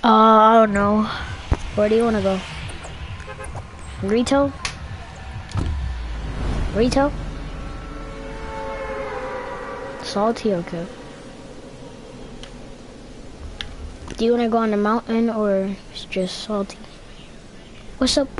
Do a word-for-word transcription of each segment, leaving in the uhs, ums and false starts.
Uh, I don't know. Where do you want to go? Retail? Retail? Salty, okay. Do you want to go on the mountain or it's just salty? What's up?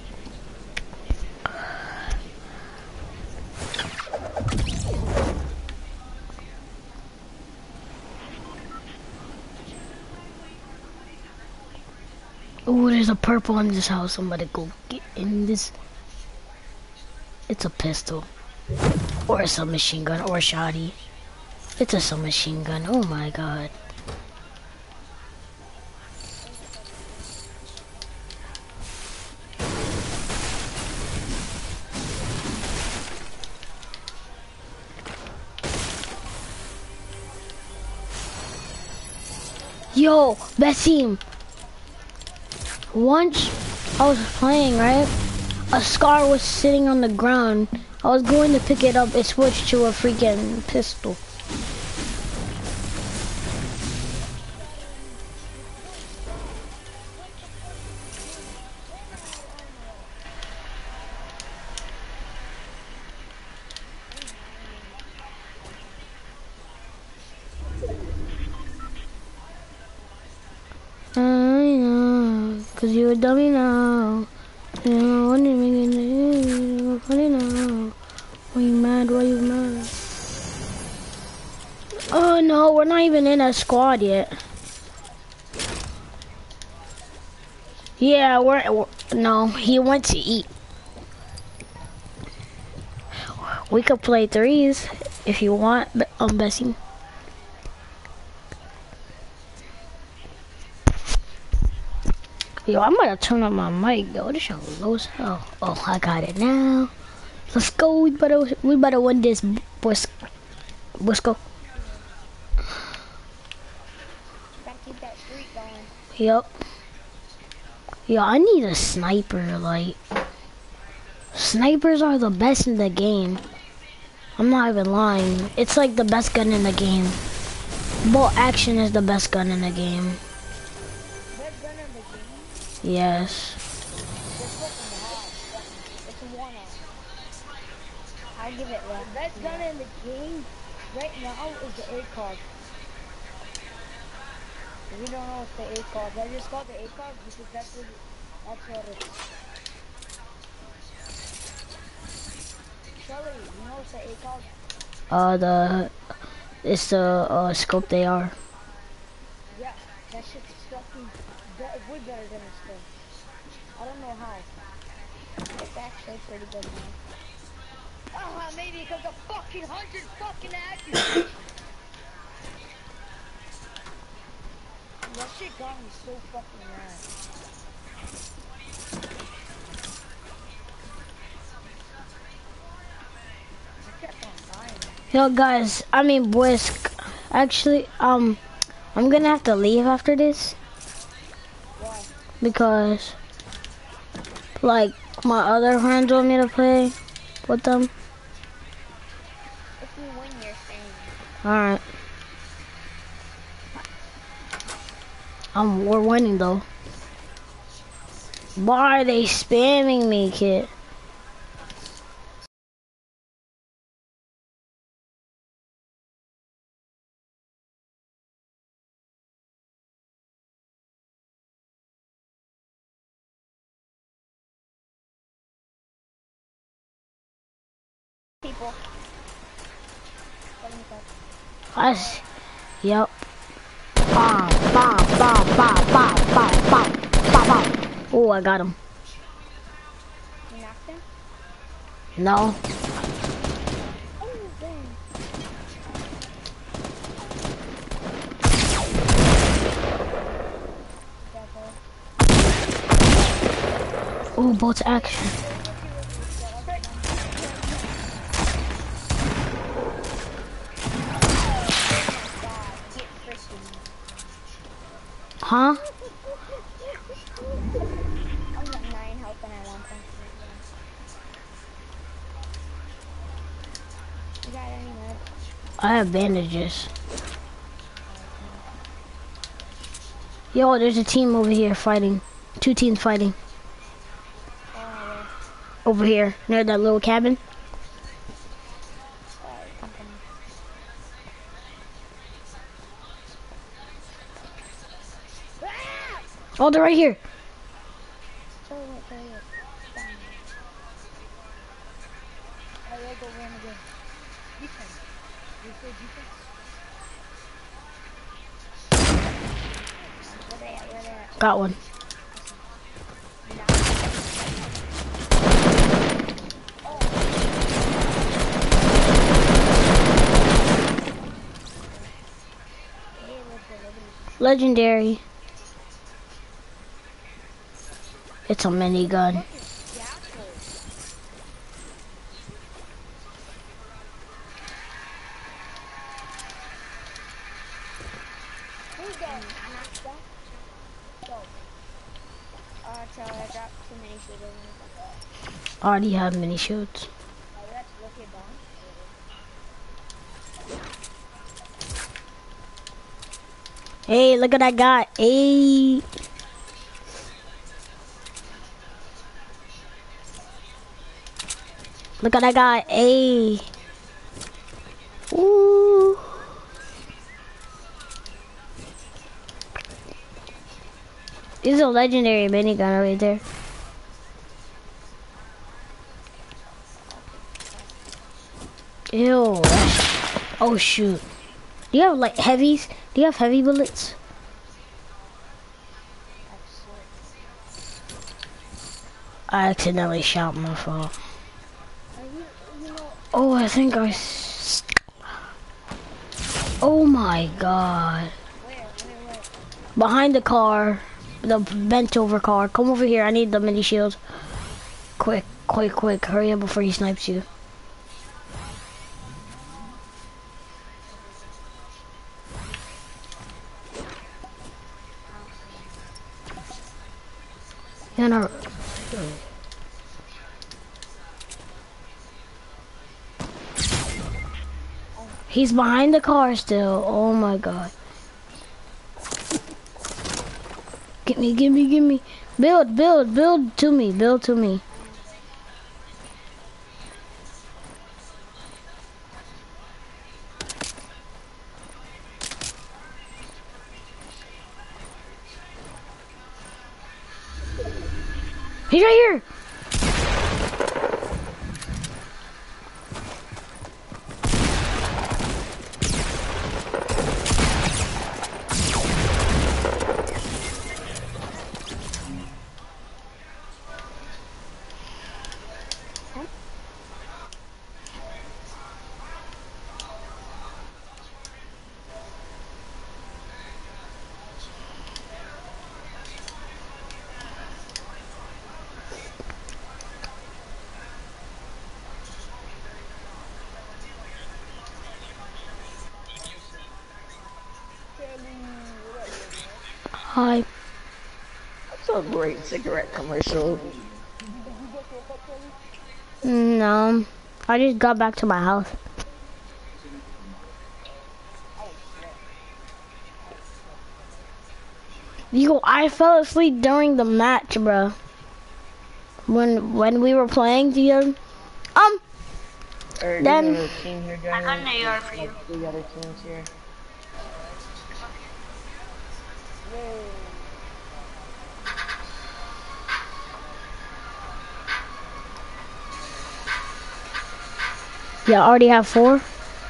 Oh, there's a purple in this house. I'm about to go get in this. It's a pistol. Or a submachine gun or a shotty. It's a submachine gun. Oh my god. Yo, Basim. Once I was playing, right? A scar was sitting on the ground. I was going to pick it up. It switched to a freaking pistol. I know, cause you a dummy now. You know, what do you mean? Funny now. Why you mad? Why you mad? Oh no, we're not even in a squad yet. Yeah, we're, we're no. He went to eat. We could play threes if you want, um, Bessie. Yo, I'm gonna turn on my mic, yo. This show low as hell. Oh, I got it now. Let's go. We better, we better win this, boys. Let's go. Keep that streak going. Yep. Yo, I need a sniper. Like, snipers are the best in the game. I'm not even lying. It's like the best gun in the game. Bolt action is the best gun in the game. Best gun in the game? Yes. It's a one-off. I'll give it that. The best gun in the game right now is the A C O G. If you don't know what's the A C O G, I just call it the A C O G because that's what, that's what it is. Shelly, you know what's the A C O G? Uh, the, it's the, uh, scope they are. Yeah, that shit's fucking way better than a scope. I don't know how. It's actually pretty good now. Ah, maybe because the fucking hundred fucking accuracy. That shit got me so fucking mad. I kept on dying. Yo, guys, I mean, boys, actually, um, I'm gonna have to leave after this. Why? Because, like, my other friends want me to play with them. If we win, you're staying. Alright. Um, we're winning, though. Why are they spamming me, kid? People. I s yep. Bomb, bomb, bomb, bomb, bomb, bomb, bomb, bomb, bomb. Oh, I got him. You knocked him? No. Oh, dang. Oh, bolt action. Huh? I'm at nine health and I want them. You got any meds? I have bandages. Yo, there's a team over here fighting. Two teams fighting. Oh, yeah. Over here, near that little cabin. Alright, I'm coming. Ah! Oh, they're right here. Sorry, wait, sorry, wait. Fine. Alright, we'll go run again. Defense. You say defense? Where they at? Where they at? Got one. Legendary. It's a minigun. Who's that? Go. Uh, Charlie, I dropped too many shields. I already have mini shields. Oh, that's wicked bomb. Hey, look at that guy. Hey. Look at that guy. Hey. Ooh. This is a legendary minigun right there. Ew. Oh shoot. Do you have like heavies? Do you have heavy bullets? I accidentally shot my fault. Oh, I think I. S oh my god. Where? Where? Where? Behind the car, the bent over car. Come over here. I need the mini shield. Quick, quick, quick! Hurry up before he snipes you. Yeah, no. He's behind the car still. Oh my god. Get me, give me, give me. Build, build, build to me, build to me. He's right here. Hi. That's a great cigarette commercial. No, I just got back to my house. Yo, I fell asleep during the match, bro. When when we were playing together. Um. Or Then you have a team here joining I got an us? A R for you. Like three other teams here. Yeah, I already have four.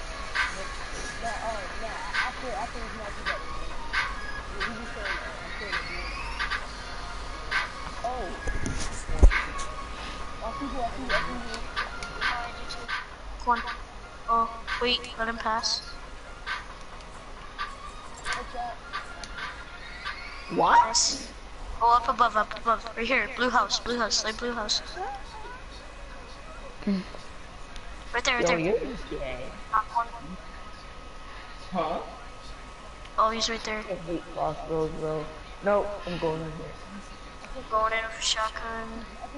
One. Oh, wait, let him pass. What? Oh, up above, up above. Right here, blue house, blue house, like blue house. Mm. Right there, right Yo, there. you're gay. Knock one. Huh? Oh, he's right there. I hate crossbows, bro. No, I'm going in here. Going in with a shotgun.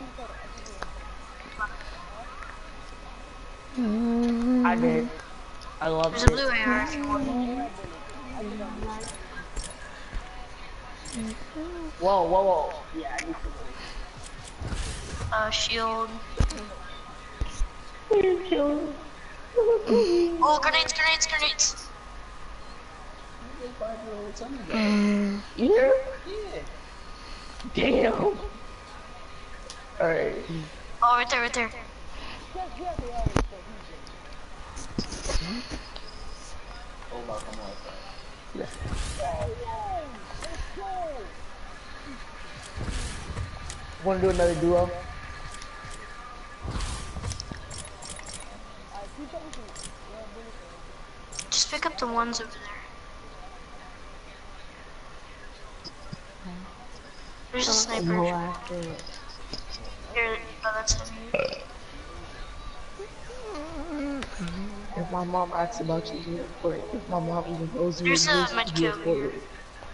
Mm. I did. I love There's it. a blue A R if you want. Whoa, whoa, whoa. Yeah, I need Uh, shield. to kill. Oh, grenades, grenades, grenades. Mm. You hear? Damn. Alright. Oh, right there, right there. Wanna do another duo? Just pick up the ones over there. There's a sniper. No, I can't. Here, oh, that's heavy. If my mom asks about you, you report it. If my mom even knows you There's a exist, medkit you over report here. it.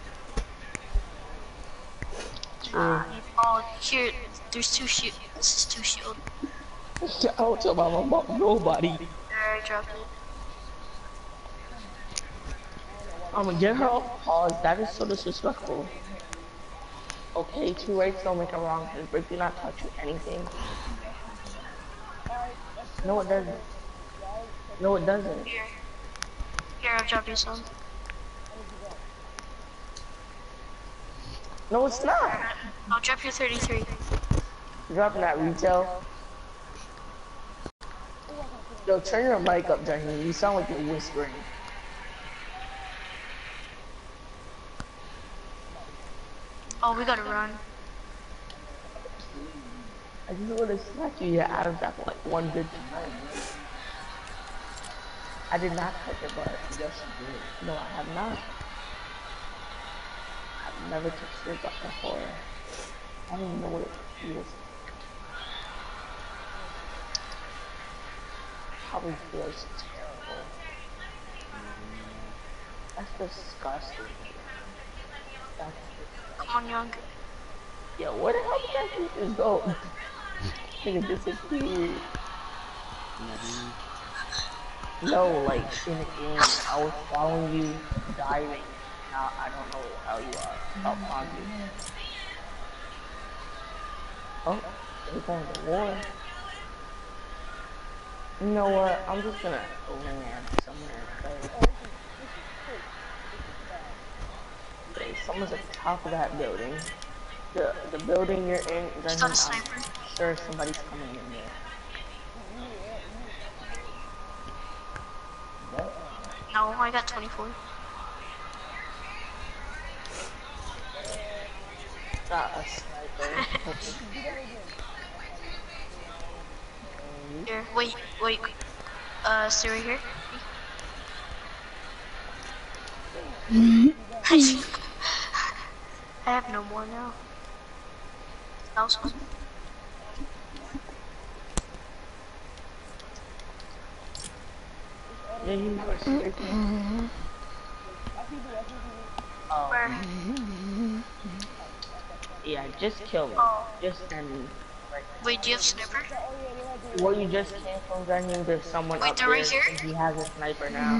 Uh, oh, here, there's two shield. This is two shield. I don't tell my mom about nobody. There, I dropped it. I'm gonna get her off pause. That is so disrespectful. Okay, two rights don't make a wrong. His break do not touch you anything. No, it doesn't. No, it doesn't. Here. Here, I'll drop you some. No, it's not. I'll drop you thirty-three. Dropping that retail. Yo, turn your mic up, Jaheen. You sound like you're whispering. Oh, we gotta run. I just want to smack you, yeah, out of that for like one good time. I did not touch your butt. Yes, you did. No, I have not. I've never touched your butt before. I don't even know what it feels like. Probably feels terrible. That's disgusting. That's Come on, young. Yo, where the hell did that thing just go? Nigga disappeared. No, like in the game, I was following you, diving. Now I don't know how you are. I'll find you. Oh, they're going to war. You know what? I'm just gonna land somewhere. Okay, someone's at the top of that building. The the building you're in, Just got a sniper. I'm sure somebody's coming in there. No, I got twenty-four. Got a sniper. Here, wait, wait. Uh, stay right here. I have no more now. That was fun. Yeah, you know it's mm-hmm. Oh. Where? Yeah, just kill me. Oh. Just send me. Right. Wait, do you have sniper? Where you just came from, Gunning, there's someone Wait, up they're there, right here? and he has a sniper now.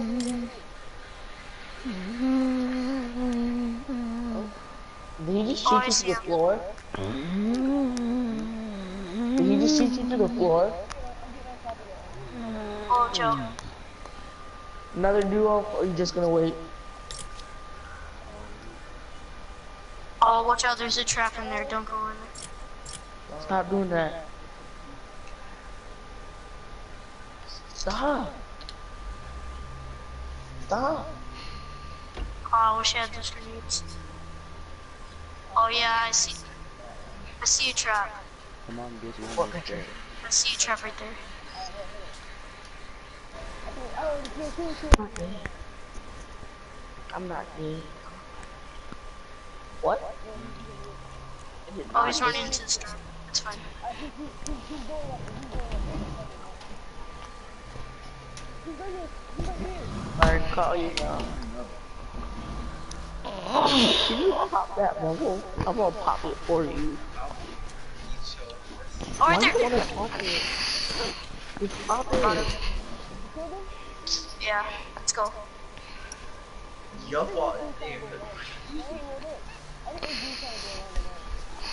Oh. Did he just shoot Oh, you see to the him. floor? Did he just shoot you to the floor? Oh, Joe. Another duo, or are you just gonna wait? Oh, watch out, there's a trap in there, don't go in there. Stop doing that. Stop. Stop. Oh, I wish I had those grenades. Oh yeah, I see. I see a trap. Come on, get you What one picture? I see a trap right there. I'm not me. What? Oh, he's running into the storm. It's fine. Alright, call you now. Can you pop that bubble? I'm gonna pop it for you. Oh, right Why do you there. wanna pop it? Just pop it. Yeah, let's go. Yup, think he's trying to go around the net.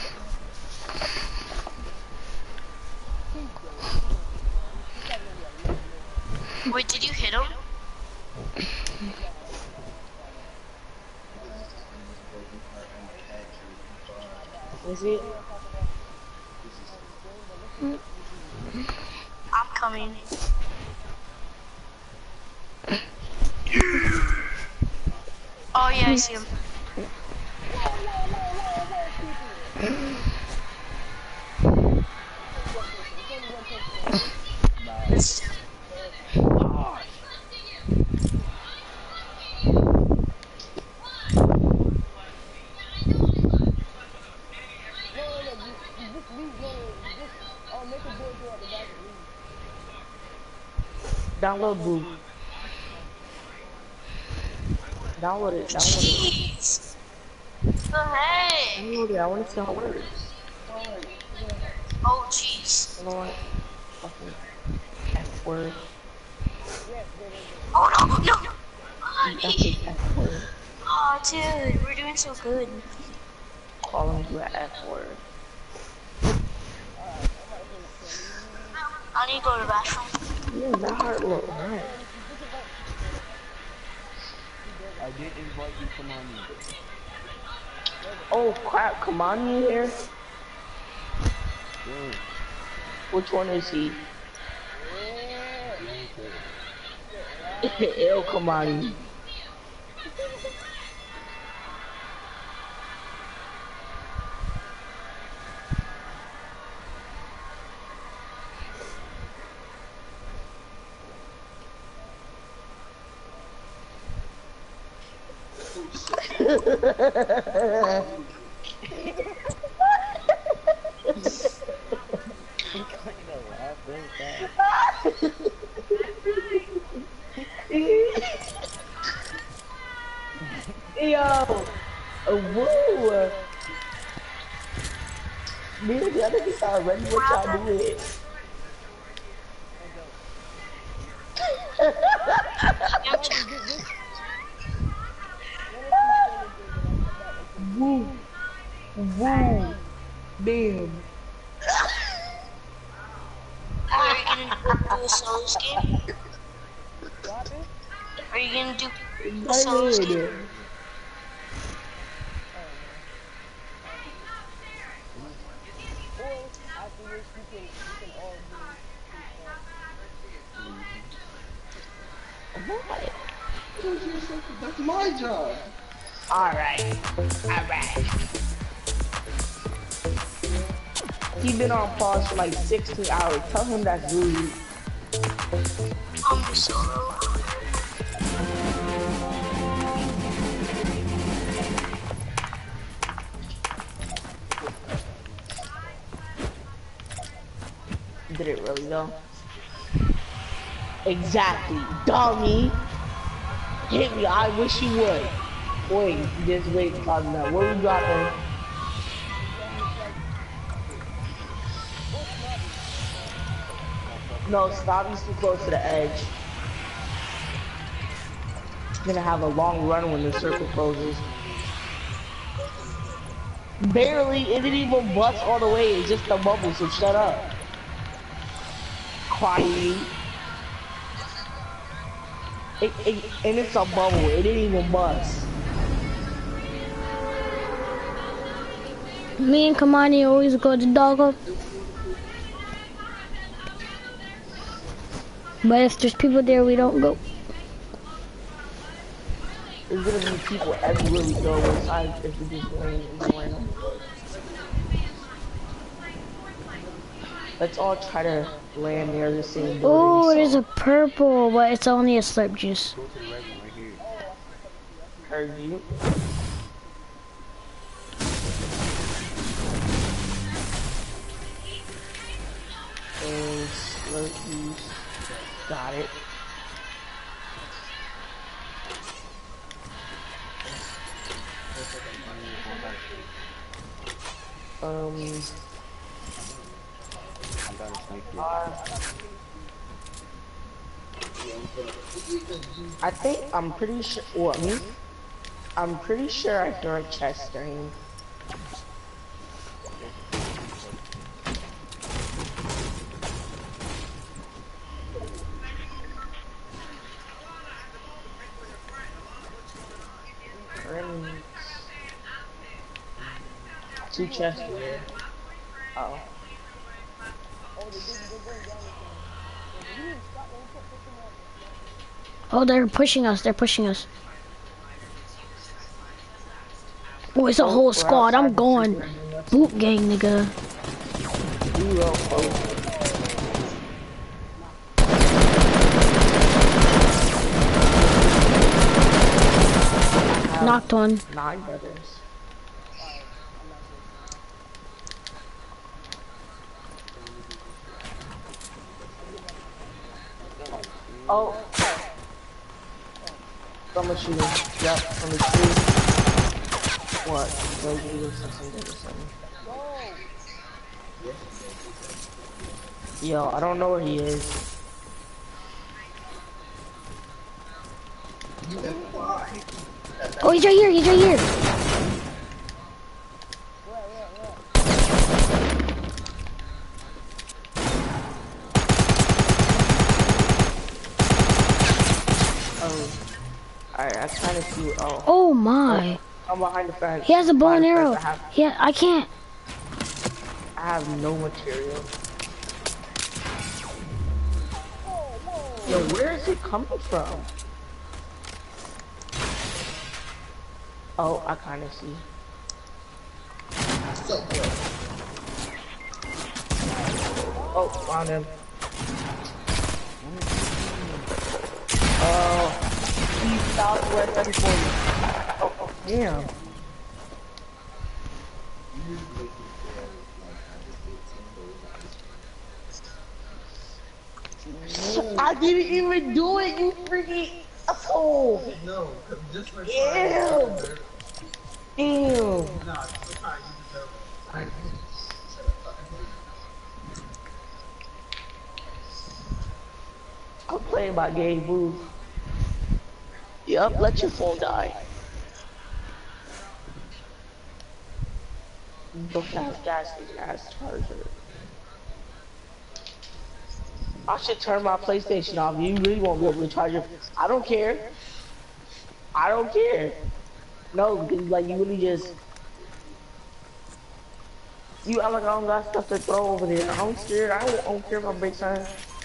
He's good. He's probably gonna be a little bit. Wait, did you hit him? Is it? I'm coming. Oh yeah, I see him. It's Download Boo. Download it. Download it. jeez. Oh hey. Download it. I want to see how it works. Oh jeez. You know what? Fucking F word. Oh no, no, no. F F word. Oh dude, we're doing so good. Calling you an F word. I need to go to the bathroom. Yeah, that heart look nice. I did invite you from on me. Oh crap, Kamani here? Yeah. Which one is he? Ew, Kamani. Yo, uh, whoa. Me and the other guys are ready what y'all doing. Woo. Woo. Damn. Are you gonna do a solos game? Are you gonna do a solos game? What? That's my job. Alright. Alright. He been on pause for like sixteen hours. Tell him that's rude. I'm the solo. Did it really though? Exactly, dummy. Hit me, I wish you would. Wait, just wait, talking about where we got there. No, Snobby's too close to the edge. He's gonna have a long run when the circle closes. Barely, it didn't even bust all the way, it's just a bubble, so shut up. Quiet. It, it, and it's a bubble, it didn't even bust. Me and Kamani always go to Doggo. But if there's people there, we don't go. There's gonna be people everywhere we go besides if we just land in the random. Let's all try to land near the same building. Oh, so. there's a purple, but it's only a slurp juice. Go to the red one right here. Heard you. And slurp juice. Got it. Um. I got a snake here. Uh, I think I'm pretty sure. What me? I'm pretty sure I throw a chest string. Friends. Two chests. Uh oh. Oh, they're pushing us. They're pushing us. Oh, it's a whole squad. I'm going. Boot gang, nigga. Knocked one. Nine brothers. Oh. Someone shooting. Yep, from the tree. What? Go do something, do something. Yo, I don't know where he is. Oh, he's right here. He's right here. Alright, I kind of see. Oh. Oh my. Oh, I'm behind the fence. He has a bow and Behind the arrow. fence, I have, Yeah, I can't. I have no material. Yo, where is it coming from? Oh, I kind of see. Oh, found him. Oh, he's southwest thirty forty. Oh, oh, damn. I didn't even do it, you freaking asshole. No, just for Ew. Ew. I'm playing my game, move. Yup, let your phone die. Don't have gas station ass charger. I should turn my PlayStation off. You really won't be able to charge it. I don't care. I don't care. No, because like you really just you act like I don't got stuff to throw over there. I'm scared. I don't, I don't care if I break something.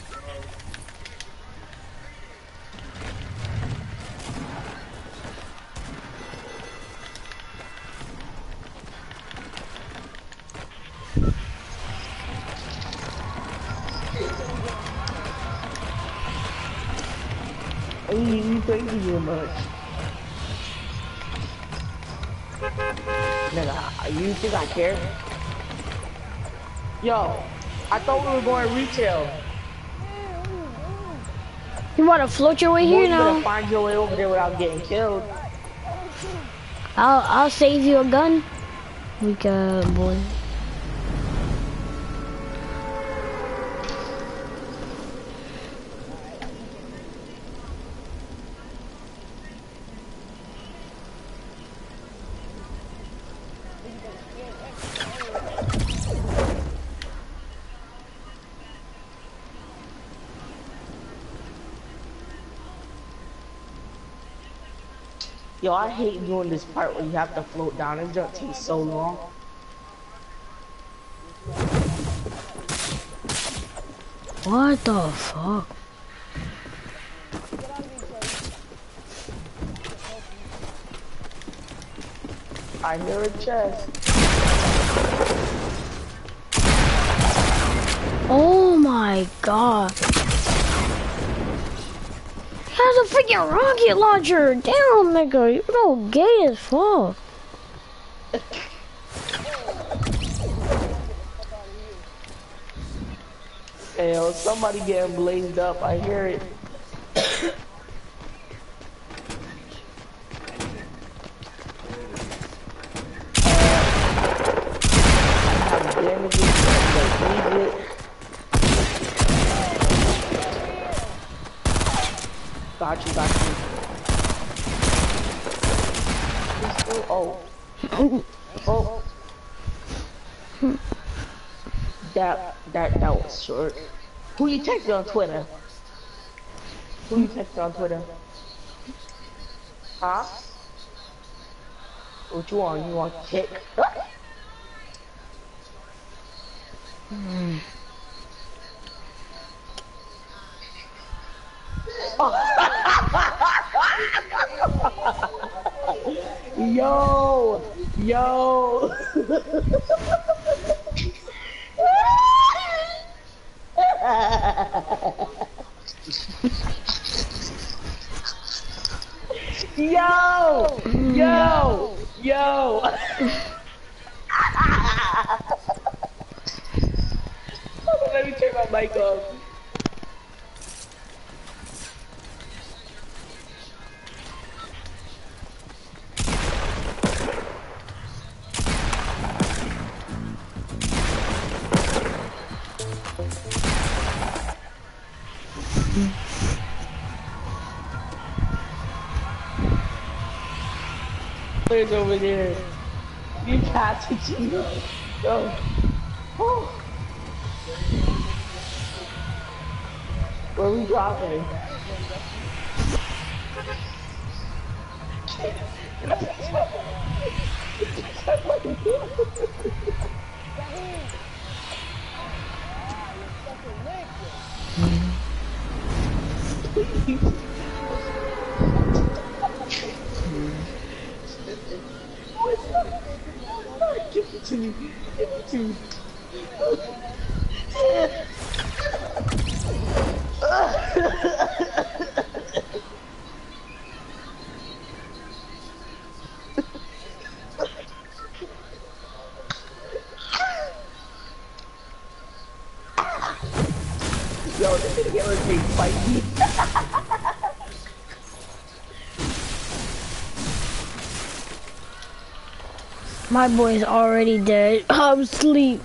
You, you crazy too much. Nigga, you think I care? Yo, I thought we were going retail. You want to float your way here You better now? find your way over there without getting killed. I'll I'll save you a gun. We got boy. Yo, I hate doing this part where you have to float down. It just takes so long. What the fuck? I hear a chest. Oh my god. He has a freaking rocket launcher. Damn, nigga, you know gay as fuck. Hey, yo, somebody getting blazed up. I hear it. Got you, got you. Oh. Oh. That that that was short. Who you texted on Twitter? Who you texted on Twitter? Huh? What you want? You want kick? Mm. Yo, yo. Yo, yo, yo. Let me turn my mic off. Players over there. You pass it to me. Yo. Oh. Where we dropping? Give it to me. Give it to me. Yo, this is gonna be spicy. My boy's already dead. I'm asleep.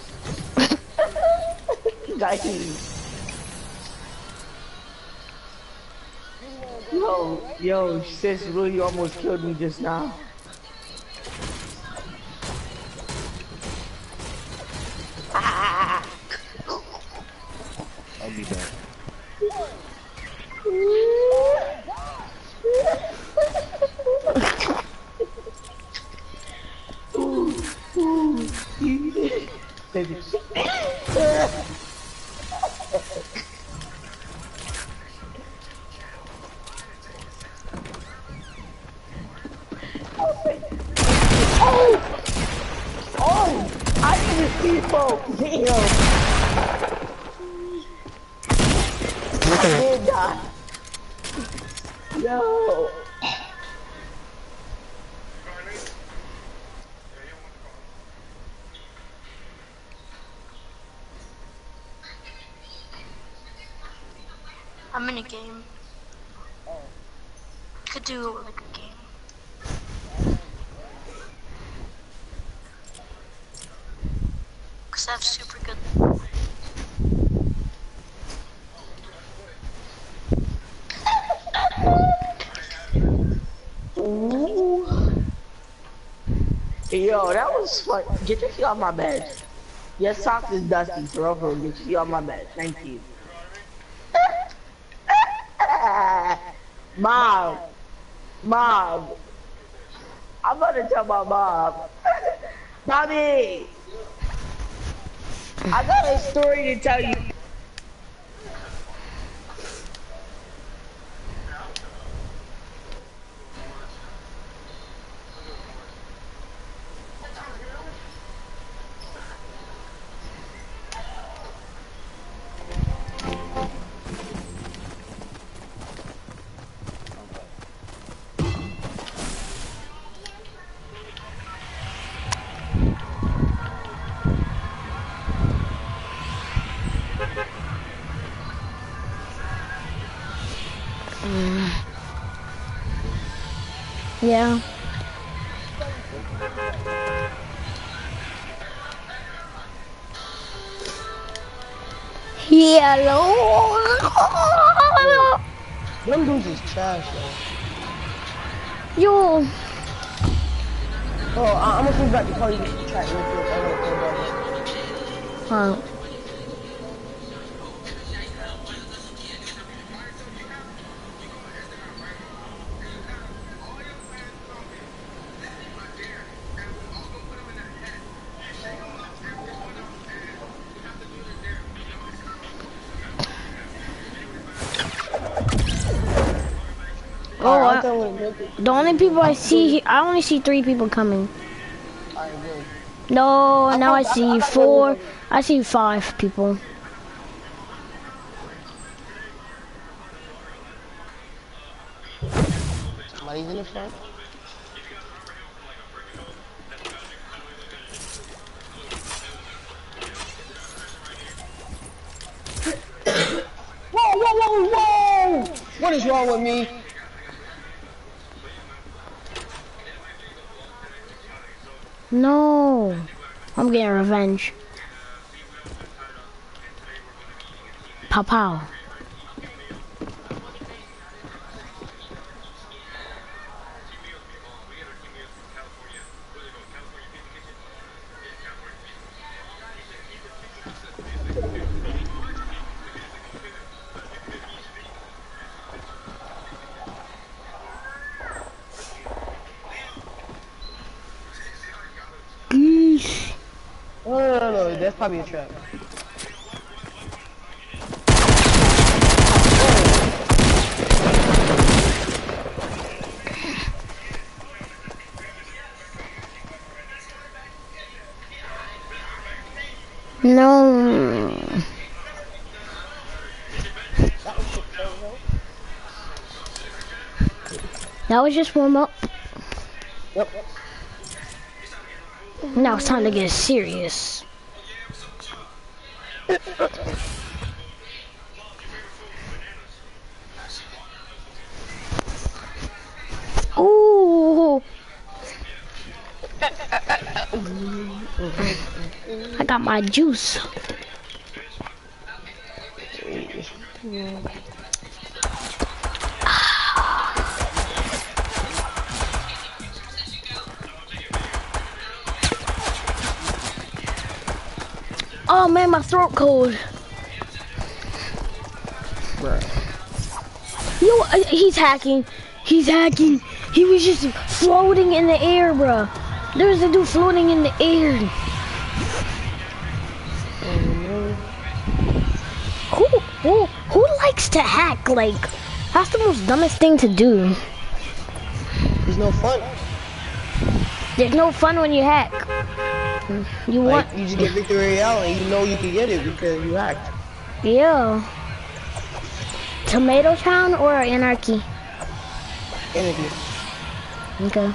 Nice. Yo, yo, sis really almost killed me just now. I'll be back. Oh! Oh! I didn't see folks! Damn! I did die. Yo! I'm in a game. Could do like a game. Cause that's super good. Ooh. Yo, that was fun. Get your feet off my bed. Your socks is dusty, for real, for real. Get your feet off my bed. Thank you. Mom. Mom. I'm gonna tell my mom. Mommy. I got a story to tell you. Mm. Yeah. Hello. Them dudes is trash, yo. Yo. Oh, I I'm gonna come back to call you to try to Uh, oh, Alright, I'll I, tell him to make it. the only people I see, he- I only see three people coming. Alright, good. No, now I thought- I- see I thought four. everybody- I see five people. Somebody's in the front. Whoa, whoa, whoa, whoa! What is wrong with me? No, I'm getting revenge. Pow pow. Geesh. No, no, no, no, that's probably a trap. No. That was just warm up. Yep. Now it's time to get serious. Ooh. I got my juice. Oh man, my throat cold. Bruh. Yo, uh, he's hacking. He's hacking. He was just floating in the air, bro. There's a dude floating in the air. Who, who, who likes to hack? Like, that's the most dumbest thing to do. There's no fun. There's no fun when you hack. You Like, want, you just get Victory Royale and you know you can get it because you hacked. yeah. Tomato Town or Anarchy? Energy. Okay.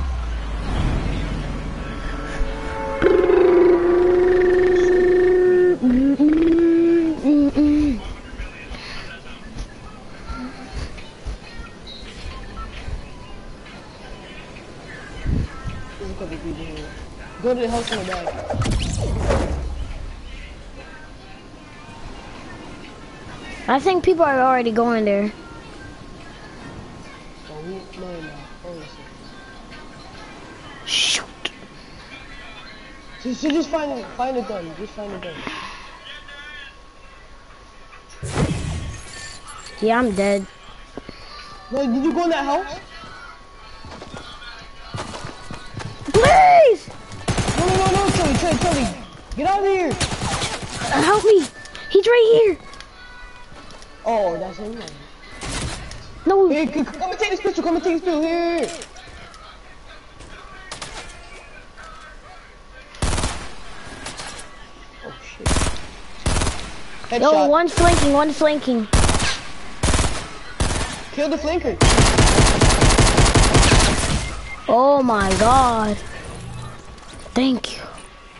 There's a couple people here. Go to the house in the back. I think people are already going there. Oh, we, no, no, hold on a Shoot. second. So, so just find it, find a gun. Just find a gun. Yeah, I'm dead. No, did you go in that house? Please! No, no, no, no, Chili, Chili, Chili. Get out of here. Uh, help me! He's right here! Oh, that's him. No! Here, c- come and take this pistol, come and take this pistol, here. here. Oh, shit. Headshot. Yo, one's flanking, one's flanking. Kill the flanker. Oh my god. Thank you.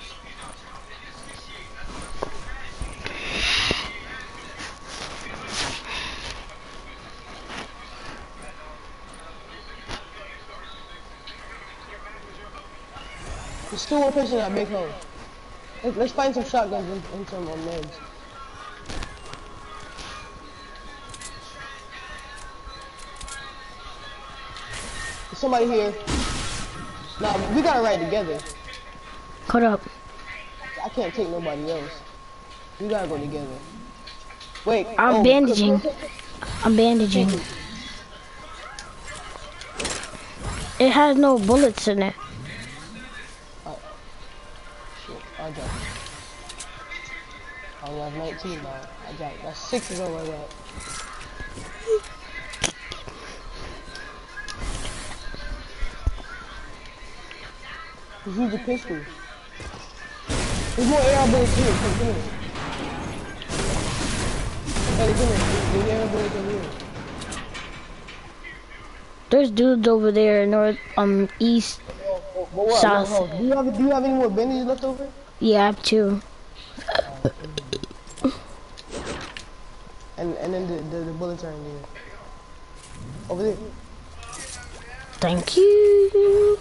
There's still one person at big hole. Let, let's find some shotguns and, and some um, meds. There's somebody here. Nah, we gotta ride together. Hold up. I can't can't take nobody else. We gotta go together. Wait. I'm oh, bandaging. I'm bandaging. It has no bullets in it. Uh, shit, I dropped it. I only have nineteen now. I dropped it. That's six of them I got. Just use the pistol. There's more A R bullets here. Come, come here. Hey, come here. There's A R bullets over here. There's dudes over there, north, um, east, Oh, oh, but what, south. what, do you have do you have any more bandages left over? Yeah, I have two. And and then the, the the bullets are in there. Over there. Thank you.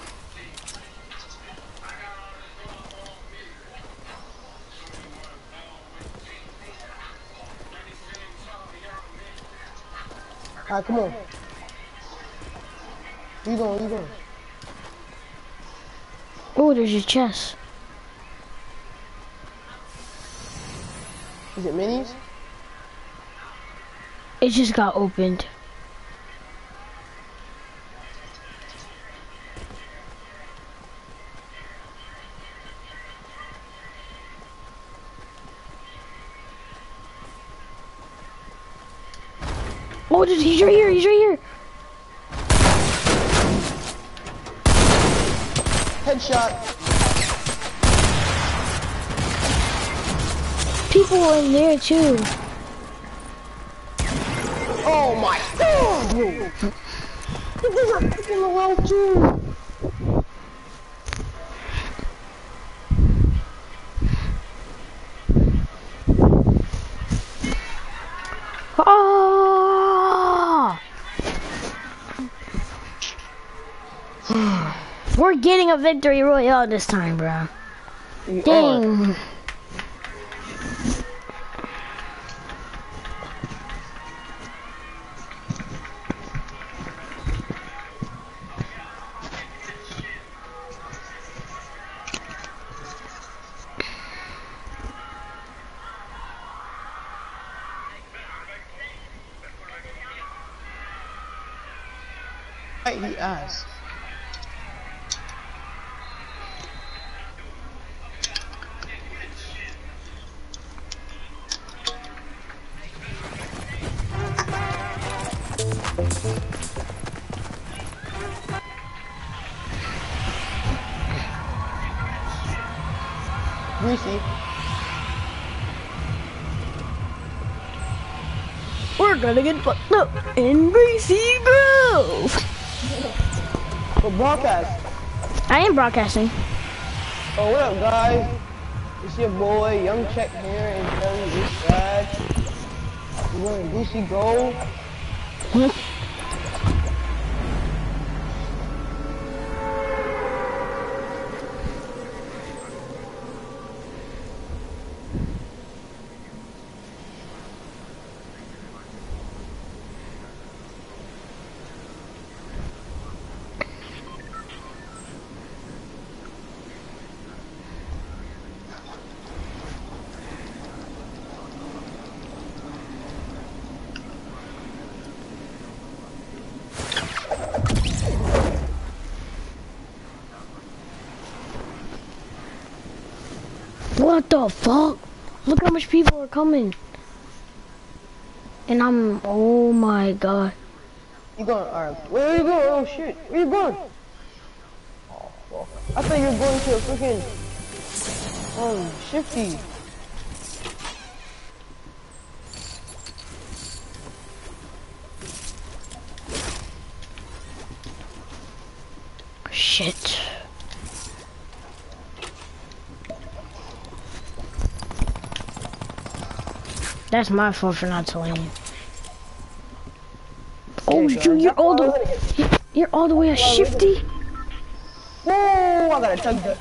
Alright, come on. Where you going? Where you going? Oh, there's your chest. Is it minis? It just got opened. Oh, dude, he's right here, he's right here. Headshot. People were in there too. Oh my god! People are freaking around too. Ah! We're getting a victory royale this time, bro. We Dang. are. He asked. Greasy. We're gonna get fucked up in Greasy Grove. But broadcast. I am broadcasting. Oh, what up, guys? It's your boy, Young Check here in Kelly East Side. We're going to Greasy Grove. What the fuck? Look how much people are coming. And I'm, oh my god. You going, alright. Where are you going? Oh shit. Where you going? Oh, fuck. I thought you were going to a freaking, um, Shifty. Shit. That's my fault for not telling you. Oh, Yeah, shoot, you're all the guys. you're all the way at Shifty. Whoa, I gotta tug that.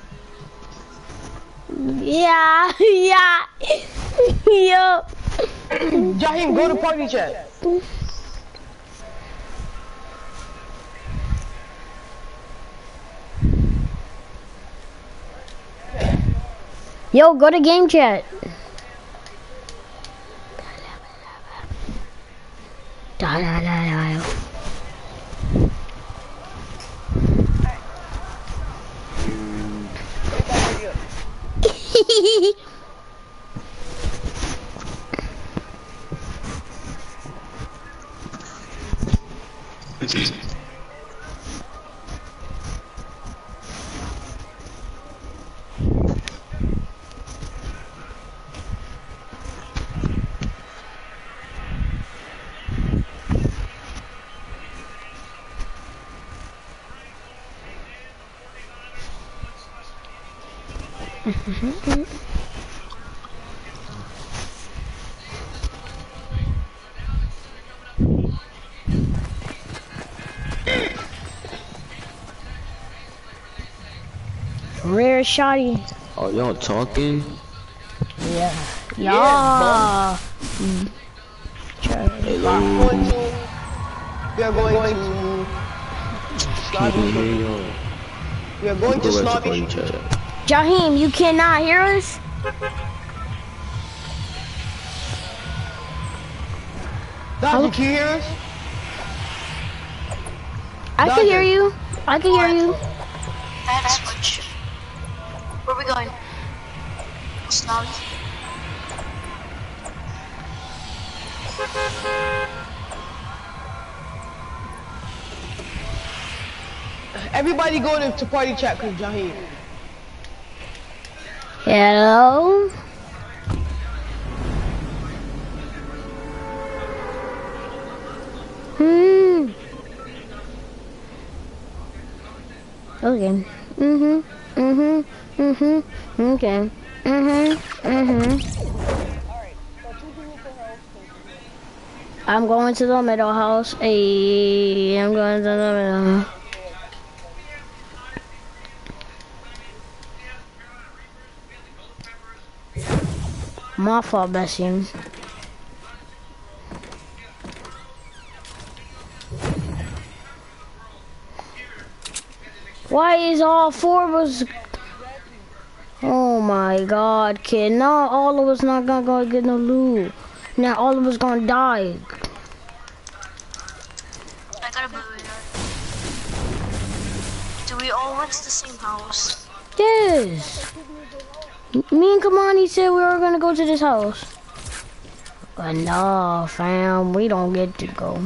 Yeah. Yo. Jaheim, go to party chat. Yo, go to game chat. Da, da, da, da. Rare shotty. Oh, y'all talking? Yeah. Yeah. Mm. Hello. We are going to. Can't even hear y'all. We are going to Go back to snobby. party chat. Jaheim, you cannot hear us? Dad, you can hear us? I can hear you. I can hear you. That's switch. Where are we going? Snobby? Everybody go to, to party chat with Jaheim. Hello? Hmm. Okay. Mhm. Mhm. Mhm. Okay. Mhm. Mhm. I'm going to the middle house. Hey, I'm going to the middle. My fault, Bessie. Why is all four of us? Oh my God, kid! Now all of us not gonna go get no loot. Now all of us gonna die. I got a blue radar. Do we all went to the same house? Yes. Me and Kamani said we were gonna go to this house. But no, fam, we don't get to go.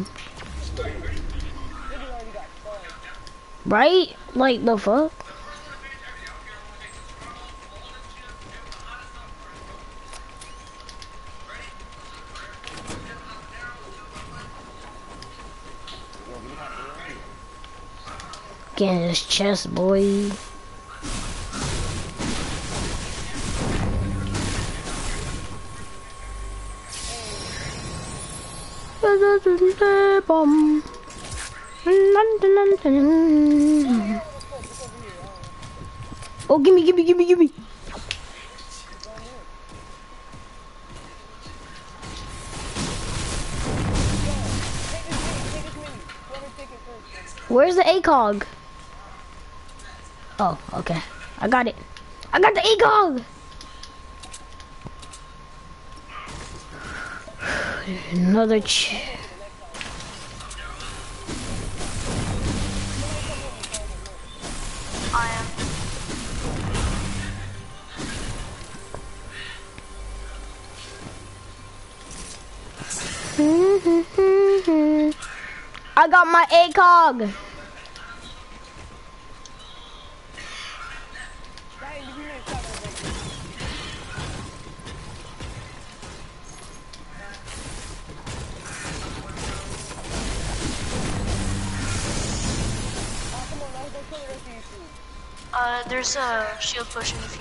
Right? Like the fuck? Getting his chest, boy. Oh, gimme, gimme, gimme, gimme. Where's the ACOG? Oh, okay. I got it. I got the ACOG! Another ch... I am. I got my ACOG! Uh, there's a shield potion if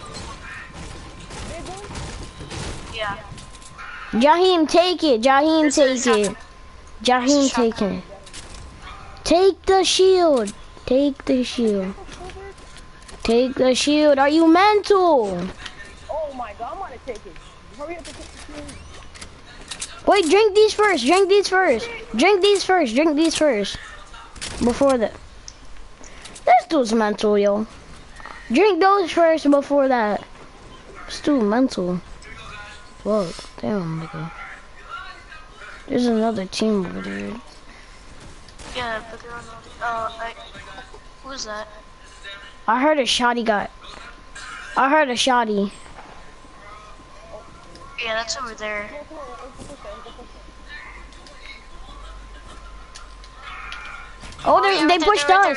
you want. Yeah. Jaheim, take it. Jaheim, There's a take it. Jaheim, take it. Take the shield. Take the shield. Take the shield. Are you mental? Oh my god, I'm on a Hurry up and take the kill. Wait, drink these first. Drink these first. Drink these first. Drink these first. Before that. This dude's mental, yo. Drink those first before that. This dude mental. Whoa, damn, nigga. There's another team over there. Yeah, but they're on. Uh, I, who was that? I heard a shoddy got. I heard a shoddy. Yeah, that's over there. Oh, they, yeah, they right there, pushed they're right us.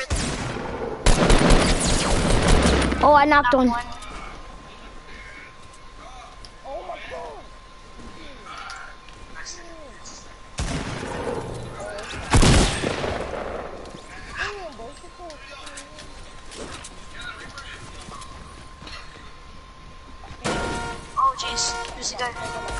Oh, I knocked one. one. Oh, jeez. Who's the guy?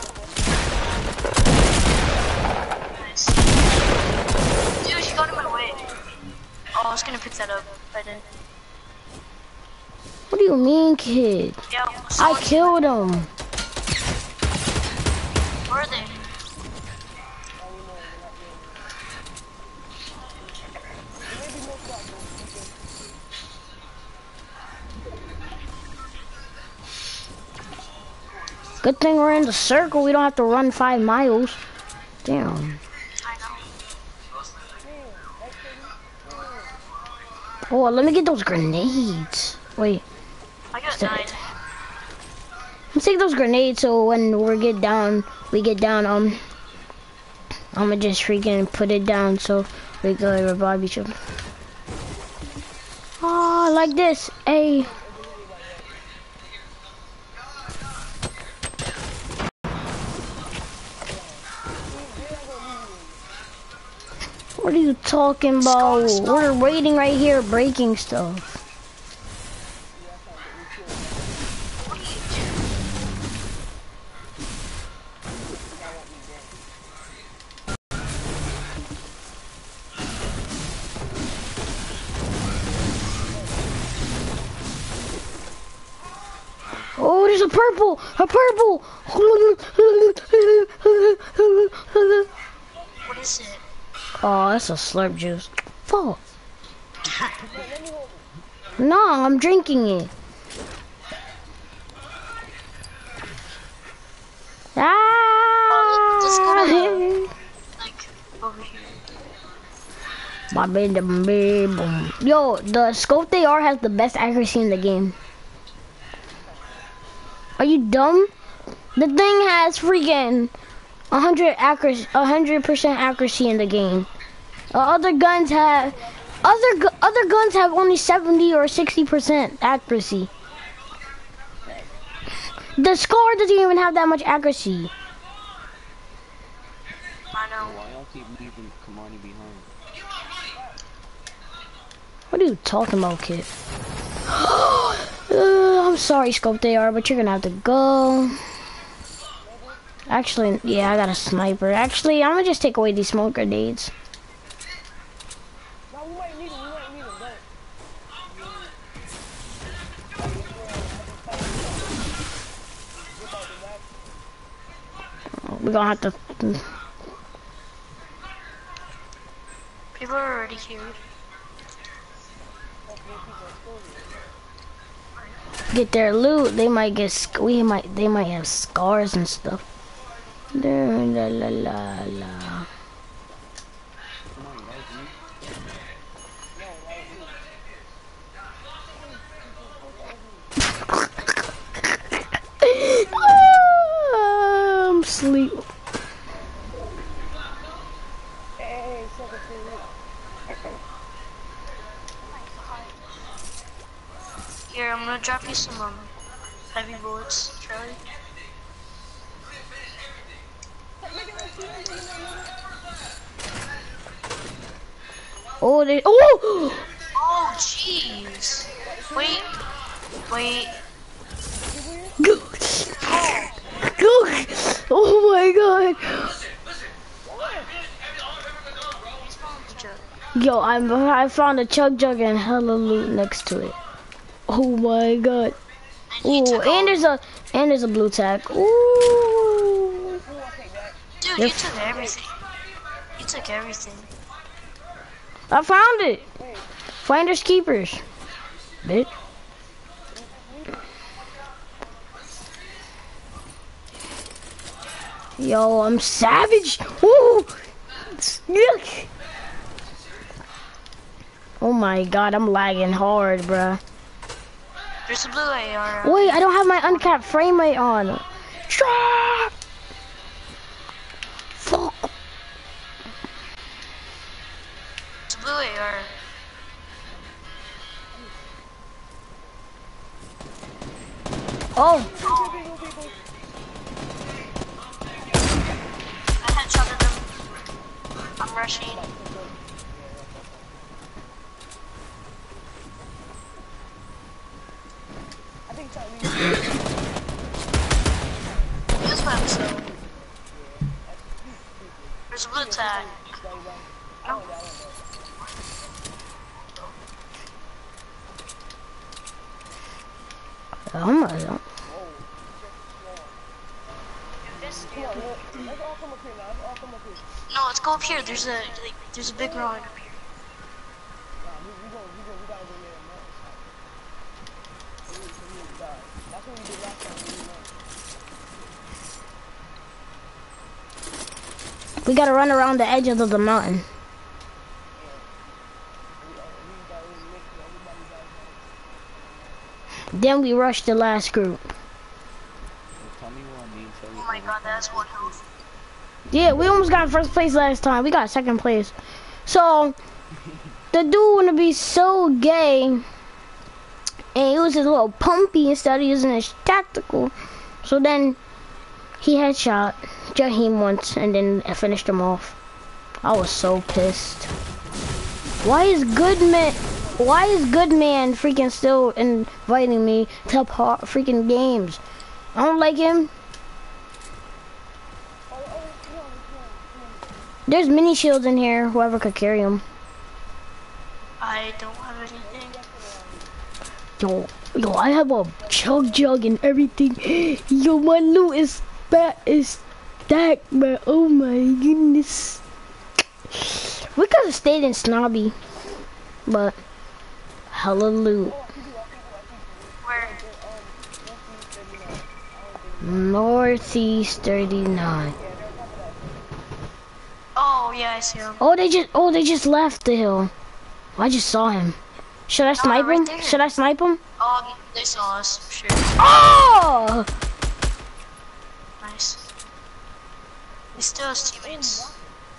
Nice. Dude, she got in my way. Oh, I was gonna pick that up, but I didn't. What do you mean, kid? Yeah, I someone- killed him. Where are they? Good thing we're in the circle. We don't have to run five miles. Damn. I know. Oh, let me get those grenades. Wait, I got Stop nine. it. let's take those grenades so when we get down, we get down, um, I'ma just freaking put it down so we can revive each other. Oh, like this. Hey. What are you talking about? Skull, skull. We're waiting right here, breaking stuff. Oh, there's a purple! A purple! What is it? Oh, that's a slurp juice. Fuck. No, I'm drinking it. Oh, let's go Ah! to, like, over here. My baby, baby, boom. Yo, the scope they are has the best accuracy in the game. Are you dumb? The thing has freaking one hundred accuracy, one hundred percent accuracy in the game. Uh, other guns have other gu other guns have only seventy or sixty percent accuracy. The Scar doesn't even have that much accuracy. I know. Why y'all keep leaving Kamani behind? What are you talking about, kid? uh, I'm sorry, Scope they are, but you're gonna have to go. Actually, yeah, I got a sniper. Actually, I'm gonna just take away these smoke grenades. No, we might need him, we might need him, don't. We're gonna have to People are already here. get their loot. They might get sc we might they might have scars and stuff. La la la la la. I'm sleep. Hey, second Here, I'm gonna drop you some um, heavy bullets, Charlie. Oh, they oh. Oh, jeez. Wait, wait. Go. Go. Oh my god. Yo, I'm I found a chug jug and hella loot next to it. Oh my god. And you Ooh, took and all- there's a and there's a blue tack. Ooh. Dude, you took everything. You took everything. I found it. Finders keepers. Bitch. Yo, I'm savage. Woo! Yuck. Oh my god, I'm lagging hard, bruh. There's a blue A R. Wait, I don't have my uncapped frame rate on. Stop! Fuck. There's a blue A R. Oh. I headshotted them. I'm rushing. This one, so. There's a blue tag. Oh. Oh my god. No, let's go up here. There's a like, there's a big road up here. We gotta run around the edges of the mountain. Then we rush the last group. Tell me what I need. Tell me Oh my god, that's one health. Yeah, we almost got first place last time. We got second place. So, the dude wanna be so gay, and he used his little pumpy instead of using his tactical. So then, he headshot Jaheim once, and then I finished him off. I was so pissed. Why is Goodman, why is Goodman freaking still inviting me to part freaking games? I don't like him. There's mini shields in here, whoever could carry them. I don't have anything. Yo, yo, I have a chug jug and everything. Yo, my loot is fat, is stacked, man. Oh my goodness. We could have stayed in Snobby, but hella loot. Where? Northeast thirty-nine. Oh yeah, I see him. Oh, they just, oh, they just left the hill. I just saw him. Should I snipe right him? there. Should I snipe him? Oh, they saw us. Sure. Oh! Nice. He still has teammates.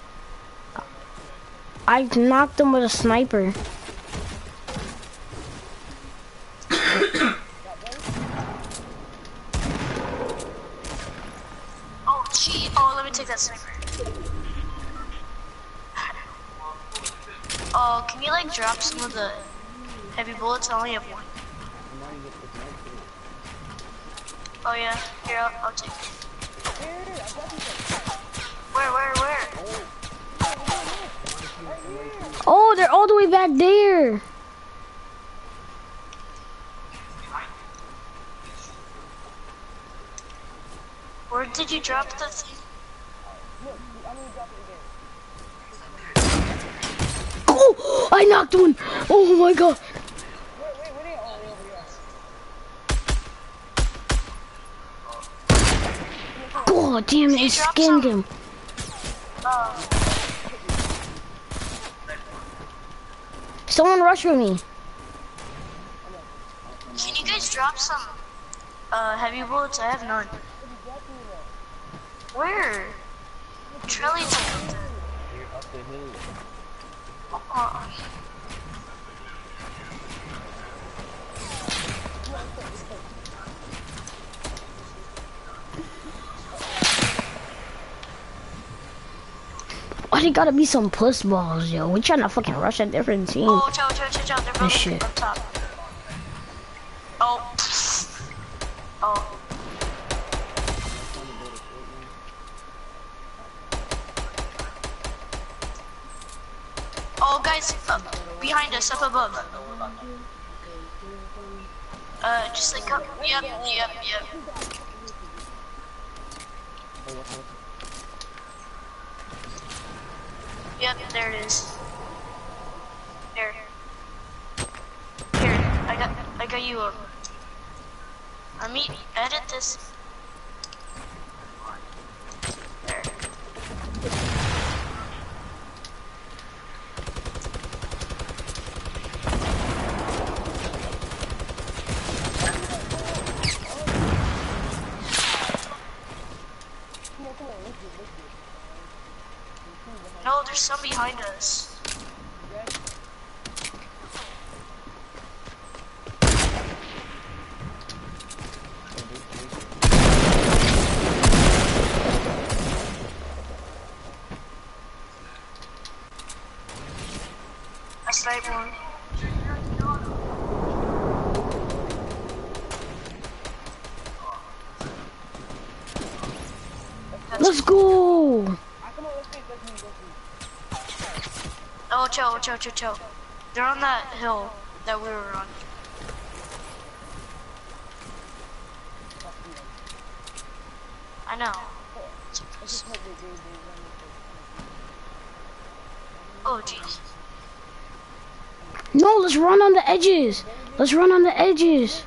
I knocked him with a sniper. Oh, cheat. Oh, let me take that sniper. Oh, can you like drop some of the heavy bullets? I only have one. Oh yeah, here, I'll, I'll take it. Where, where, where? Oh, they're all the way back there. Where did you drop the thing? Oh, I knocked one. Oh my god. God damn it, I skinned him. Someone rush for me. Can you guys drop some uh, heavy bullets? I have none. Where? Trilly took them. You're up the hill. Uh, Why they gotta be some puss balls, yo? We trying to fucking rush a different team. oh, chow, chow, chow, chow. They're both shit. up top. Oh. Oh. Oh, guys, uh, behind us, up above. Uh, just like up. Yep, yep, yep. Yep, there it is. Here. Here, I got I got you up. Let me edit this. There. No, there's some behind us. I sniped one. Let's go. Oh, chill, chill, chill, chill. They're on that hill that we were on. I know. Oh, jeez. No, let's run on the edges. Let's run on the edges.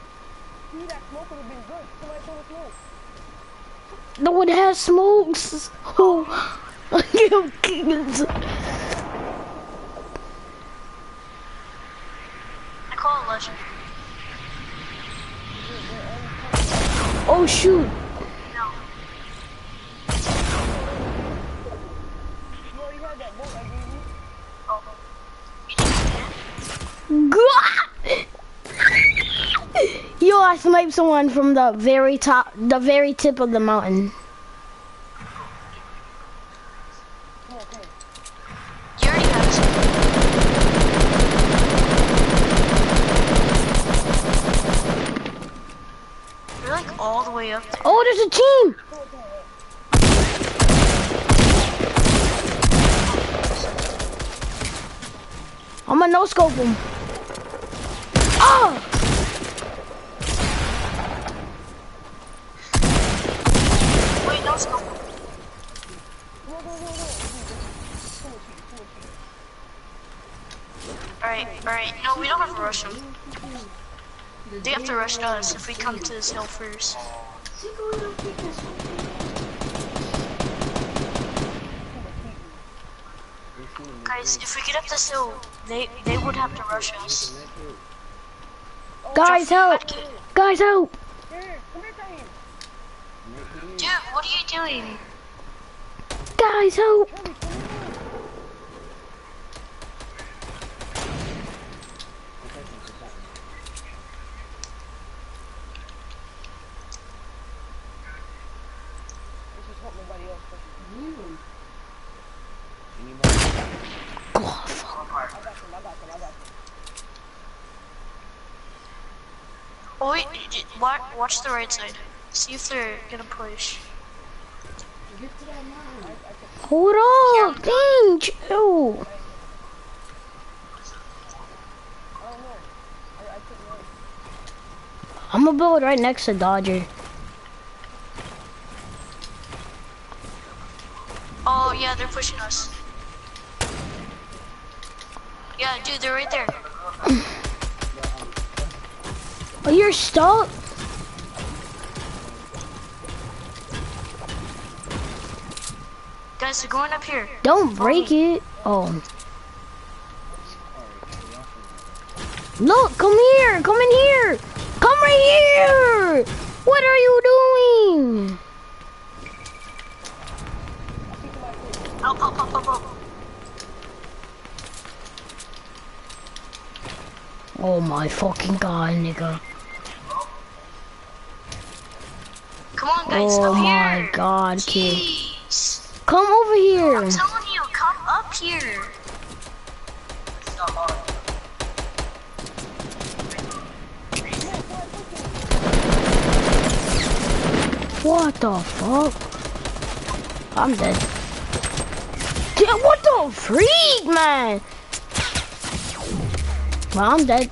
No, it has smokes. Oh, I call it legend. oh shoot. No. Oh. Yo, I sniped someone from the very top, the very tip of the mountain. You already have it. You're like all the way up there. Oh, there's a team. I'm gonna no scope him. Oh! Wait, no scope. Alright, alright. No, we don't have to rush them. They have to rush us if we come to this hill first. Guys, if we get up this hill, they they would have to rush us. Guys, help! Guys, help! Dude, what are you doing? Guys, help! Oh, fuck. Oh wait, j- wa- watch the right side. See if they're gonna push. Hold up! Dang, chill! I'm gonna build right next to Dodger. Oh yeah, they're pushing us. Yeah, dude, they're right there. Oh, you're stuck? Guys, they're going up here. Don't break it. Oh. Look, come here, come in here. Come right here. What are you doing? Up, up, up, up, up. Oh my fucking god, nigga. Come on, guys, Oh up my here. god, kid. Jeez. Come over here. I'm telling you, come up here. What the fuck? I'm dead. Dude, what the freak, man? Well, I'm dead.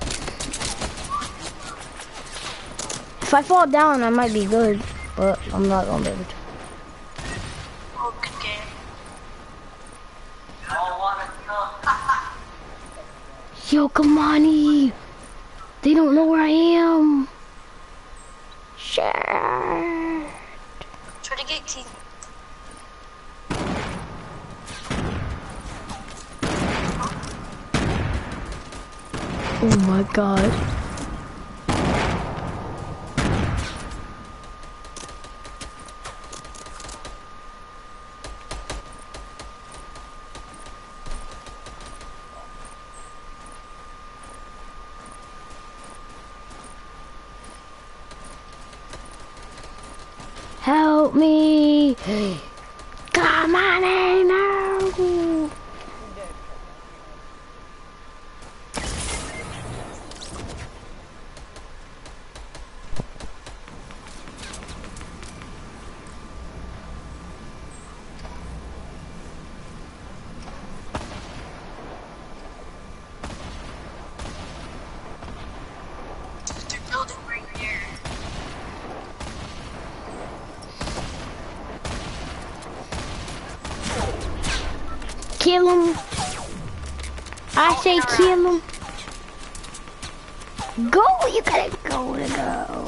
If I fall down, I might be good, but I'm not gonna be able to. Oh, good game. Yo, come on, E. They don't know where I am. Shit. Try to get Keith. Oh my god. Help me! Come on in now! They're building right here. Kill him. I say kill him. Go, you gotta go to go.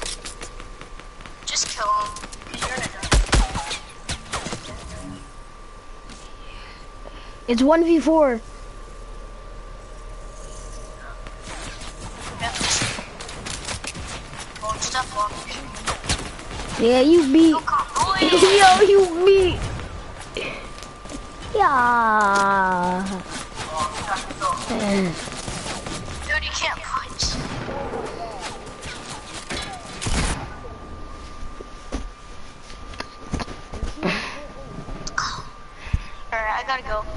Just kill him. You're gonna die. It's one v four. Yep. Won't stop walking. Yeah, you beat. Oh, come on. Yo, you beat. Yeah. Dude, you can't punch. Alright, I gotta go.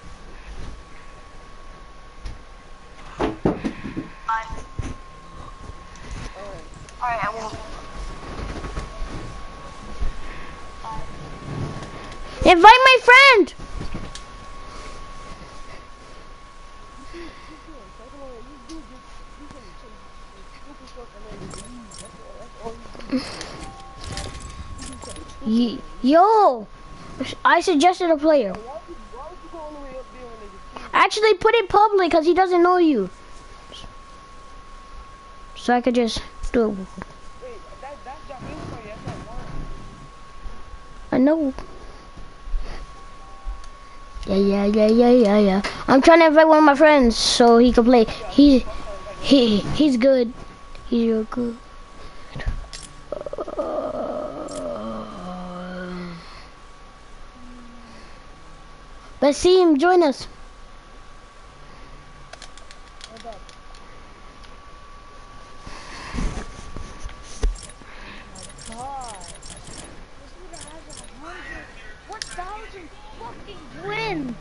Bye. Alright, I won't. Invite my friend. Ye- Yo, I suggested a player. Actually, put it public because he doesn't know you. So I could just do it. I know. Yeah, yeah, yeah, yeah, yeah, yeah. I'm trying to invite one of my friends so he can play. He, he, he's good. He's real good. Let's see him join us. What thousand fucking wins?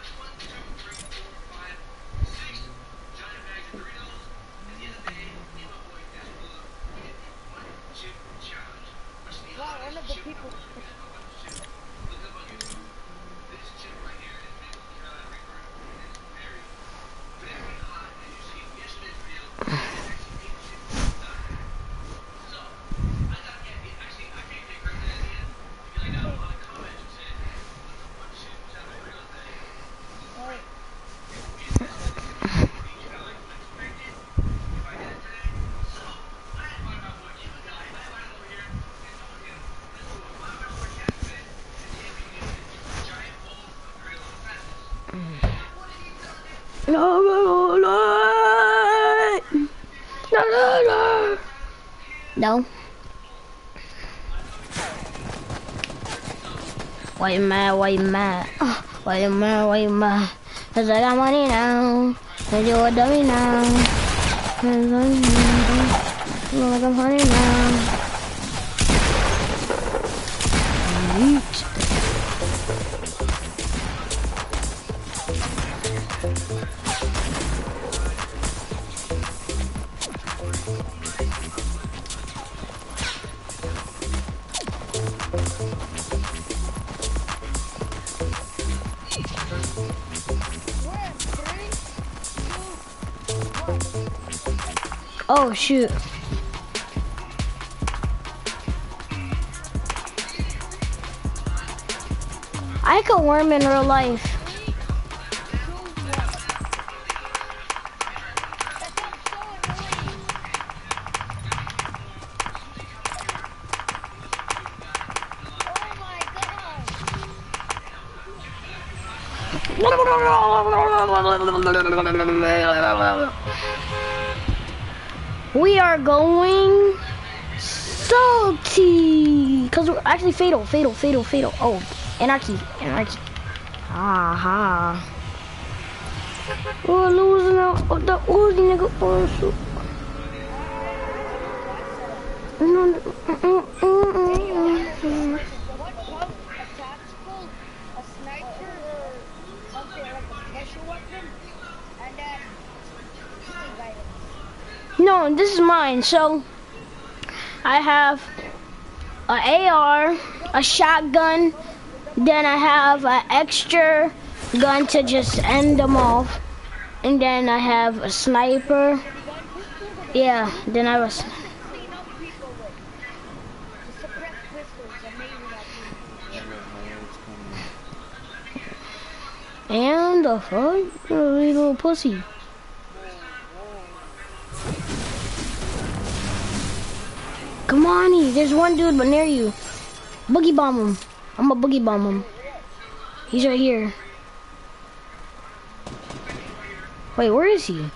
Wow, one of the people. No, no, no, no, no, no. No. Why you mad? Why you mad? Uh, why you mad? Why you mad? Cause I got money now. Cause you a dummy now. Cause I'm feel like I'm funny now. Yeet. Oh shoot. I could worm in real life. We are going salty. Cause we're actually fatal, fatal, fatal, fatal. Oh, anarchy, anarchy. Aha. We're losing out. Oh, the Uzi nigga. Oh, shoot. No, no, mm, mm, mm, mm, mm. What pump? A tactical, a sniper, or something like a special weapon, and then healing items. No, this is mine. So I have a A R, a shotgun, then I have an extra gun to just end them off, and then I have a sniper. Yeah, then I was. Clean up people with. To suppress pistols, amazing at people. And the fuck, you little pussy. Come on, there's one dude but near you. Boogie bomb him. I'm a boogie bomb him. He's right here. Wait, where is he?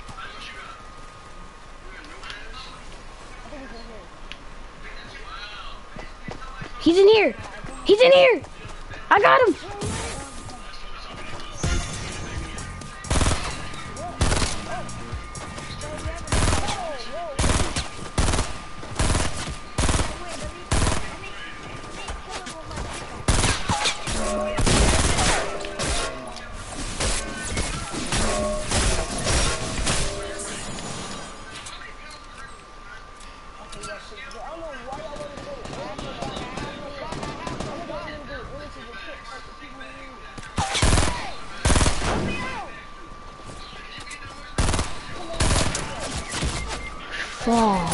He's in here. He's in here. I got him. Fuck.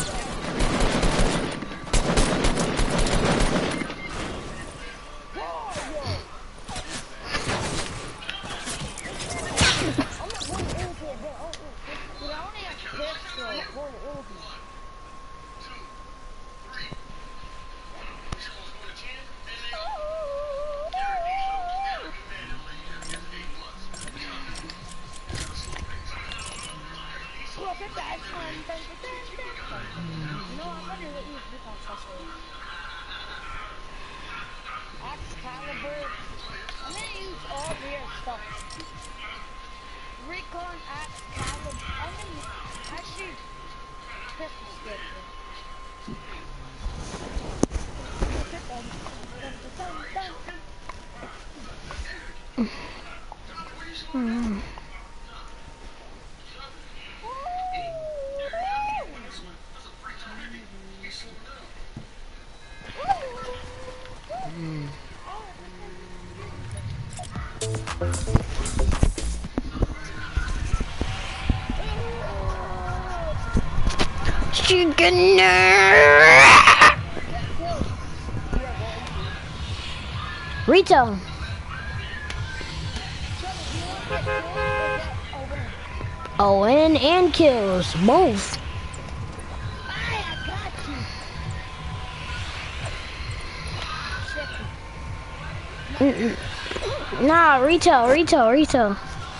Excalibur. I'm gonna use all weird stuff. Recon, Excalibur. I'm gonna actually pistol skip. Mm. Chicken. Rito. Owen and kills both. Mm -mm. Nah, retail, retail, retail.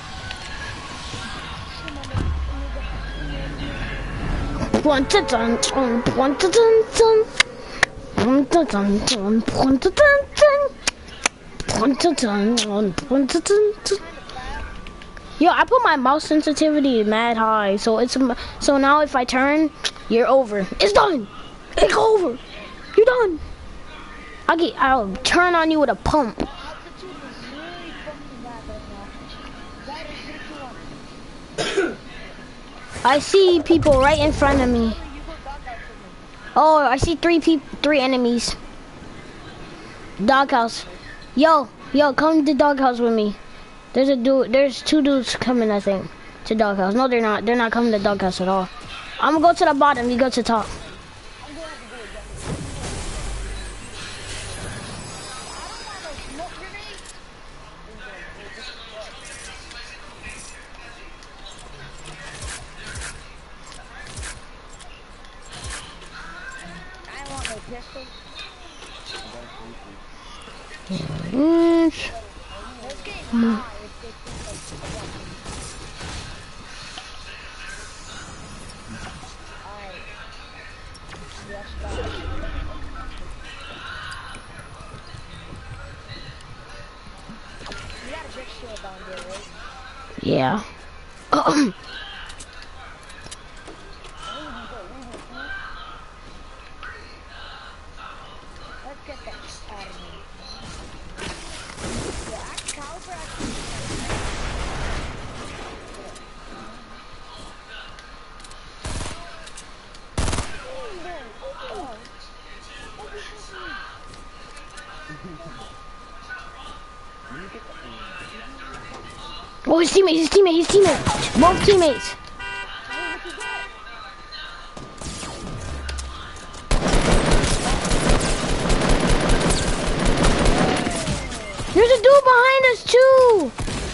One to dun dun, one to dun dun, one to dun dun, one to dun dun, one to dun dun, one to dun dun. Yo, I put my mouse sensitivity mad high, so it's so now if I turn, you're over. It's done. It's over. You're done. I'll get. I'll turn on you with a pump. I see people right in front of me. Oh, I see three people, three enemies. Doghouse. Yo, yo, come to doghouse with me. There's a dude. There's two dudes coming, I think, to doghouse. No, they're not. They're not coming to doghouse at all. I'm gonna go to the bottom. You go to the top. Mm. Mm. there, right? Yeah. Let's get that out of here. Yeah, I caliber actually. Oh, his teammate, his teammate, his teammate. Both teammates. There's a dude behind us too.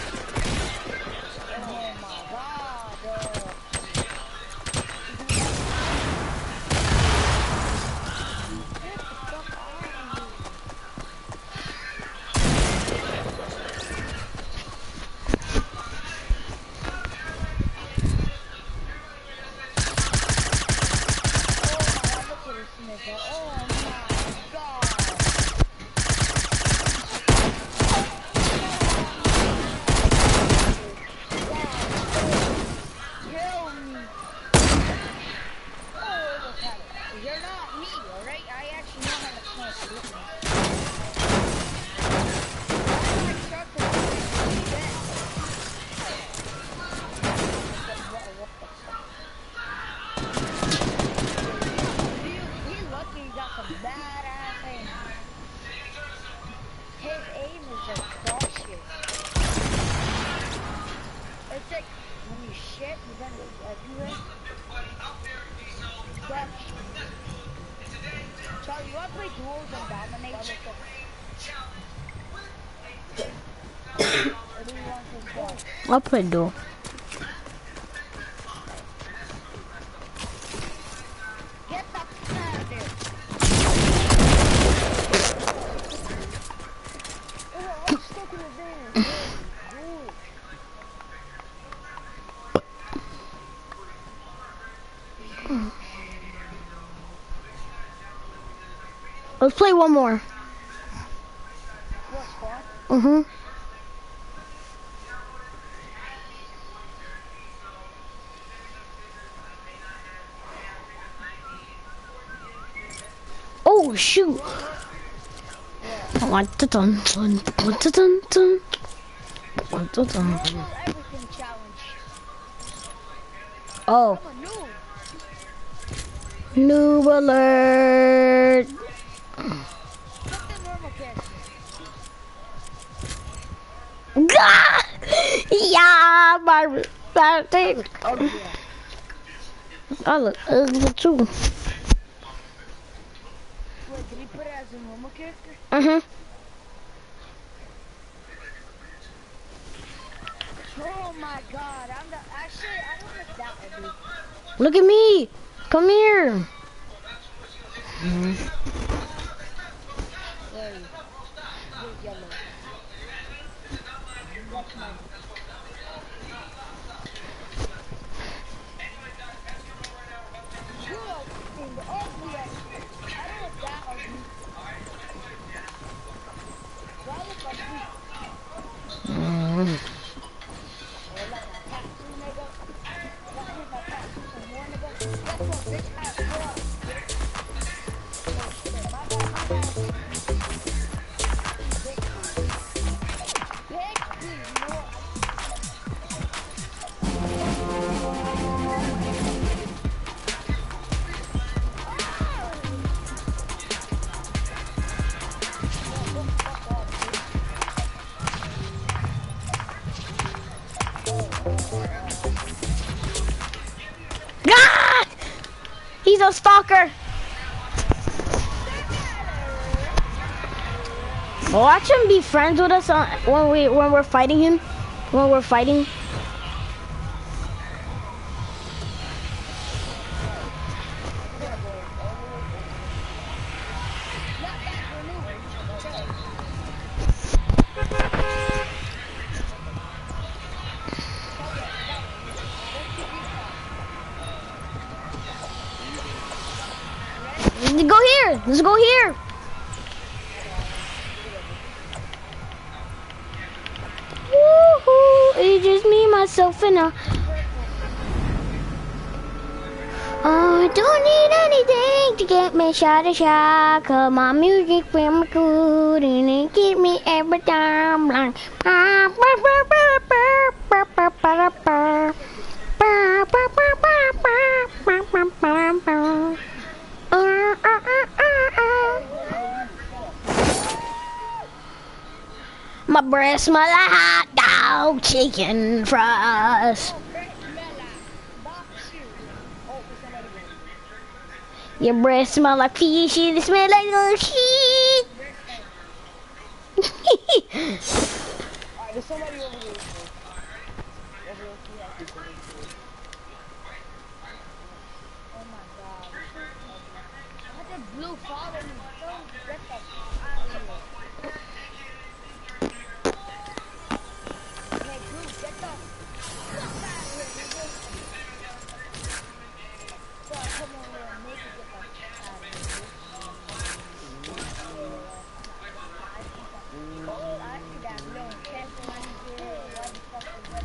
Charlie, you wanna play duels and dominate? Or do you want to squad? I'll play duel. Get the f out of there! Oh, I'm stuck in the van. Let's play one more. What squad? Mm-hmm. Oh shoot! One dun dun dun one dun dun dun one dun dun. Normal everything challenge. Oh, I'm a noob. noob alert! Put the normal character. Gah! Yeah, my that thing. Oh yeah. I look ugly too. Wait, did he put it as a normal character? Mhm. Oh my god, I'm the actually I don't like that one, dude. Look at me. Come here. Mhm. Where are you? You're yellow. That's mine. You're in the ugly ass. I don't look that ugly. Do I look ugly? Mm. Oh, like my tattoo, nigga. Let me hit my tattoo some more, nigga. Guess what, bitch? I have blood. Oh shit, my bad, my bad. Big dude. Big dude, you know what? Ah! He's a stalker. Watch him be friends with us on, when we when we're fighting him. When we're fighting. Let's go here. Let's go here. Woohoo! myself in a. Oh, I don't need anything to get me shot a shot. Cause my music very good and it keep me every time like. My breath smell like hot dog chicken fries. Your breath smell like fish, it smell like little shit. Alright, there's somebody over here. Oh my god. What the blue follow me? Don't get the f out of here. Hey, blue, get the fuck out of here, nigga. So I come over here and make you get the fuck out of here. Oh, I see that blue cancel on you. What the fuck is that?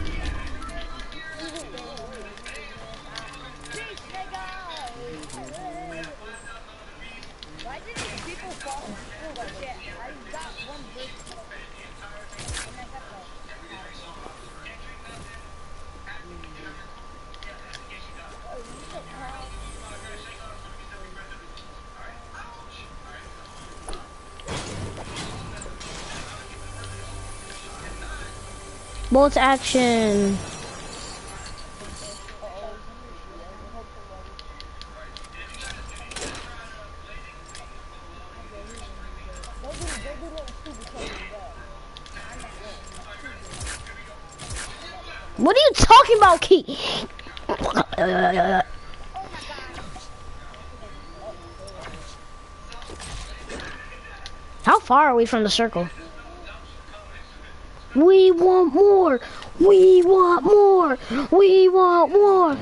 Peace, nigga! Why did these people fall? Oh shit, I got one big and I got the oh, you so proud. Bolt action. What are you talking about, Key? How far are we from the circle? We want more. We want more. We want more.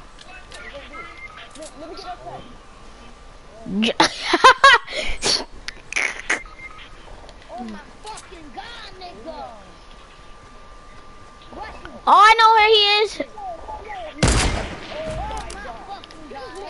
Oh my fucking god, nigga! What? Oh, I know where he is. Oh my fucking god,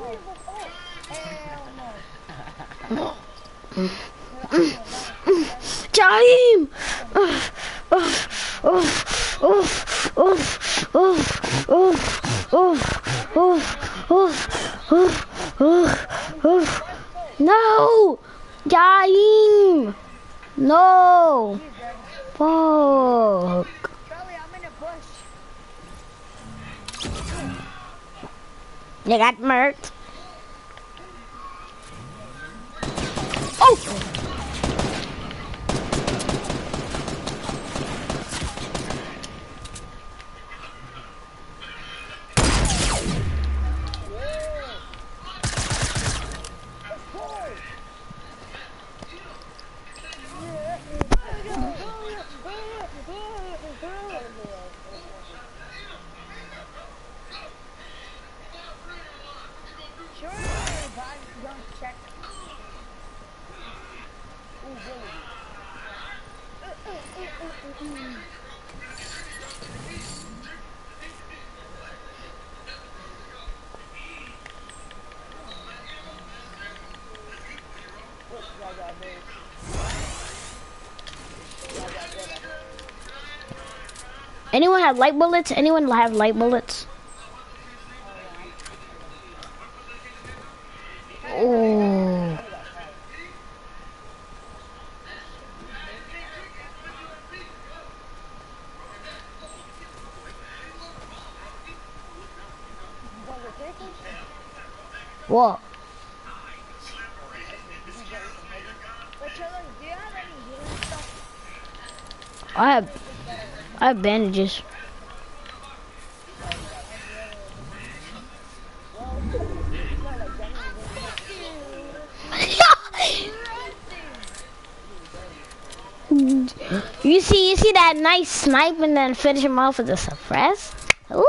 hell no. Hell no. Jaheim! Oof, oof, oof, oof, oof, oof, oof, oof, oof, oof, oof. No! Jaheim! No! Fuck. Charlie, I'm in a bush. You got murked. Oh! Sure, everybody, don't check. Ooh, really? Anyone have light bullets? Anyone have light bullets? Oh. What? Wait, Charlie, do you have any healing stuff? I have, I have bandages. You see, you see that nice snipe and then finish him off with a suppress? Ooh.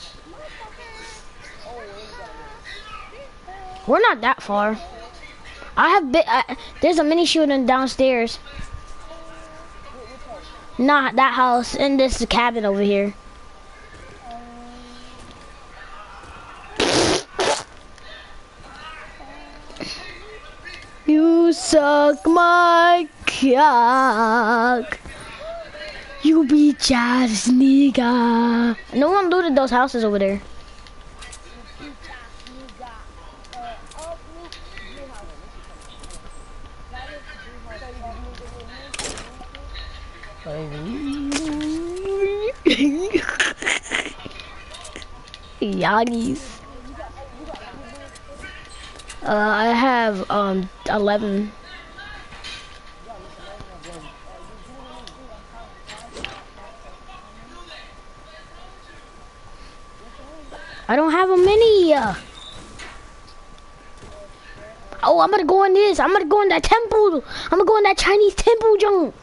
We're not that far. I have bit. I, there's a mini shooting downstairs. Not that house, and this cabin over here. You suck my cock. You be just nigga. No one looted those houses over there. Yagis. Uh, I have um eleven. I don't have a mini. Uh. Oh, I'm gonna go in this. I'm gonna go in that temple. I'm gonna go in that Chinese temple junk.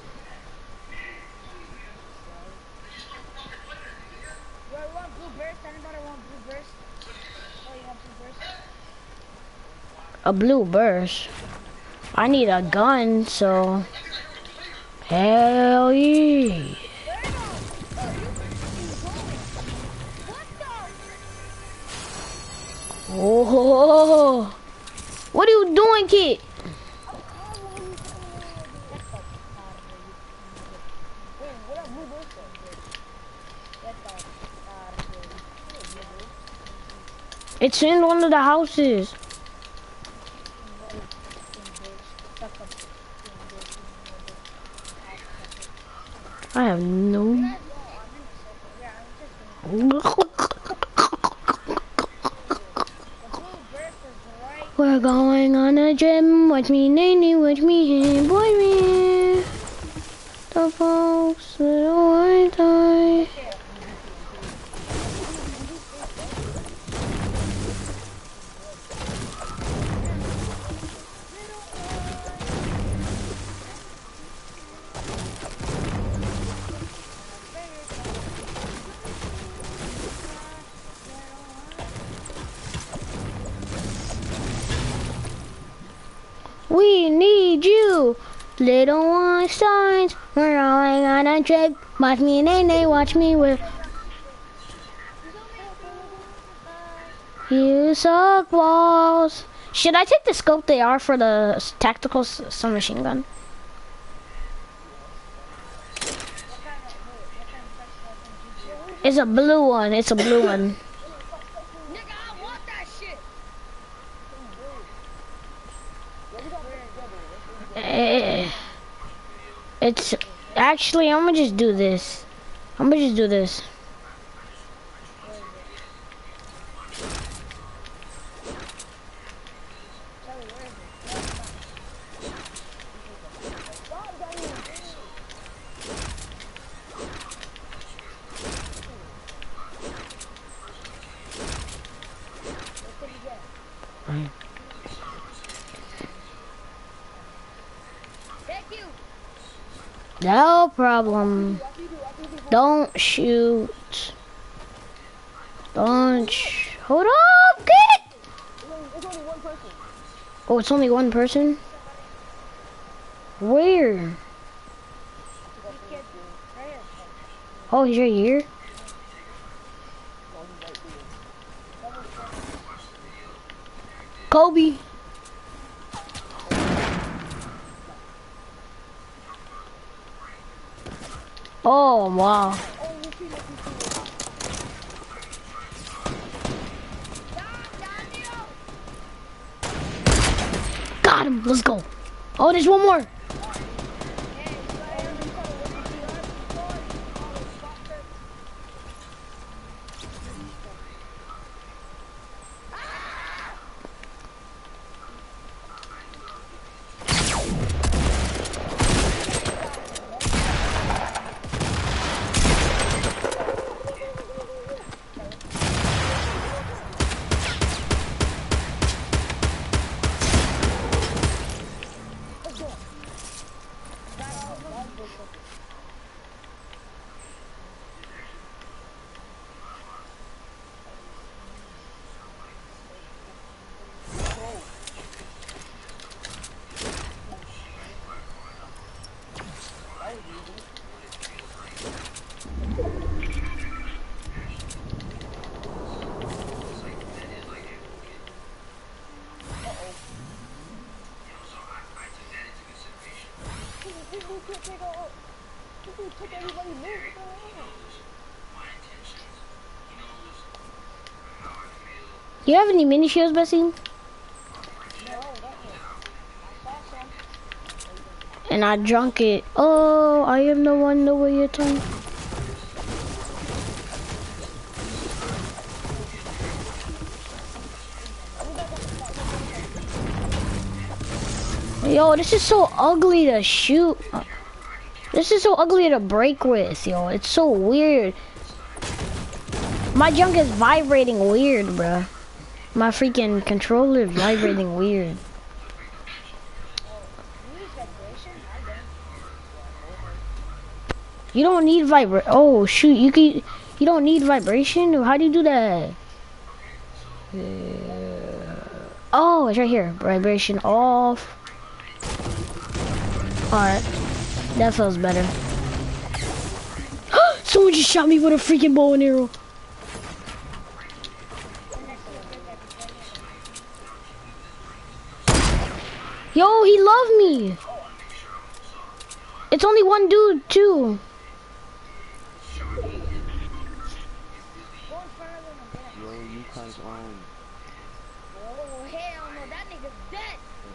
A blue burst. I need a gun, so hell yeah. Oh, what are you doing, kid? It's in one of the houses. I have no. We're going on a gym. Watch me, Nanny. Watch me, hey, boy, me. The folks that I die. We need you, little Einsteins. We're going on a trip. Watch me, Nene, watch me. With you suck balls. Should I take the scope they are for the tactical submachine gun? It's a blue one. It's a blue one. It's actually, I'm gonna just do this. I'm gonna just do this. No problem. Don't shoot. Don't sh hold up, kid! Oh, it's only one person? Where? Oh, he's right here? Kobe. Oh, wow. Got him. Let's go. Oh, there's one more. can't take out. You can't take everybody loot. What the hell? You have any mini shields, Bessie? No, that one. I saw some. And I drunk it. Oh, I am the one the way your tongue. Yo, this is so ugly to shoot. This is so ugly to break with, yo. It's so weird. My junk is vibrating weird, bruh. My freaking controller is vibrating weird. You don't need vibra- oh shoot, you can, you don't need vibration? How do you do that? Uh, oh, it's right here. Vibration off. Alright, that feels better. Someone just shot me with a freaking bow and arrow. Yo, he loved me. It's only one dude, too. Yo, you guys on. Oh, hell no, that nigga's dead.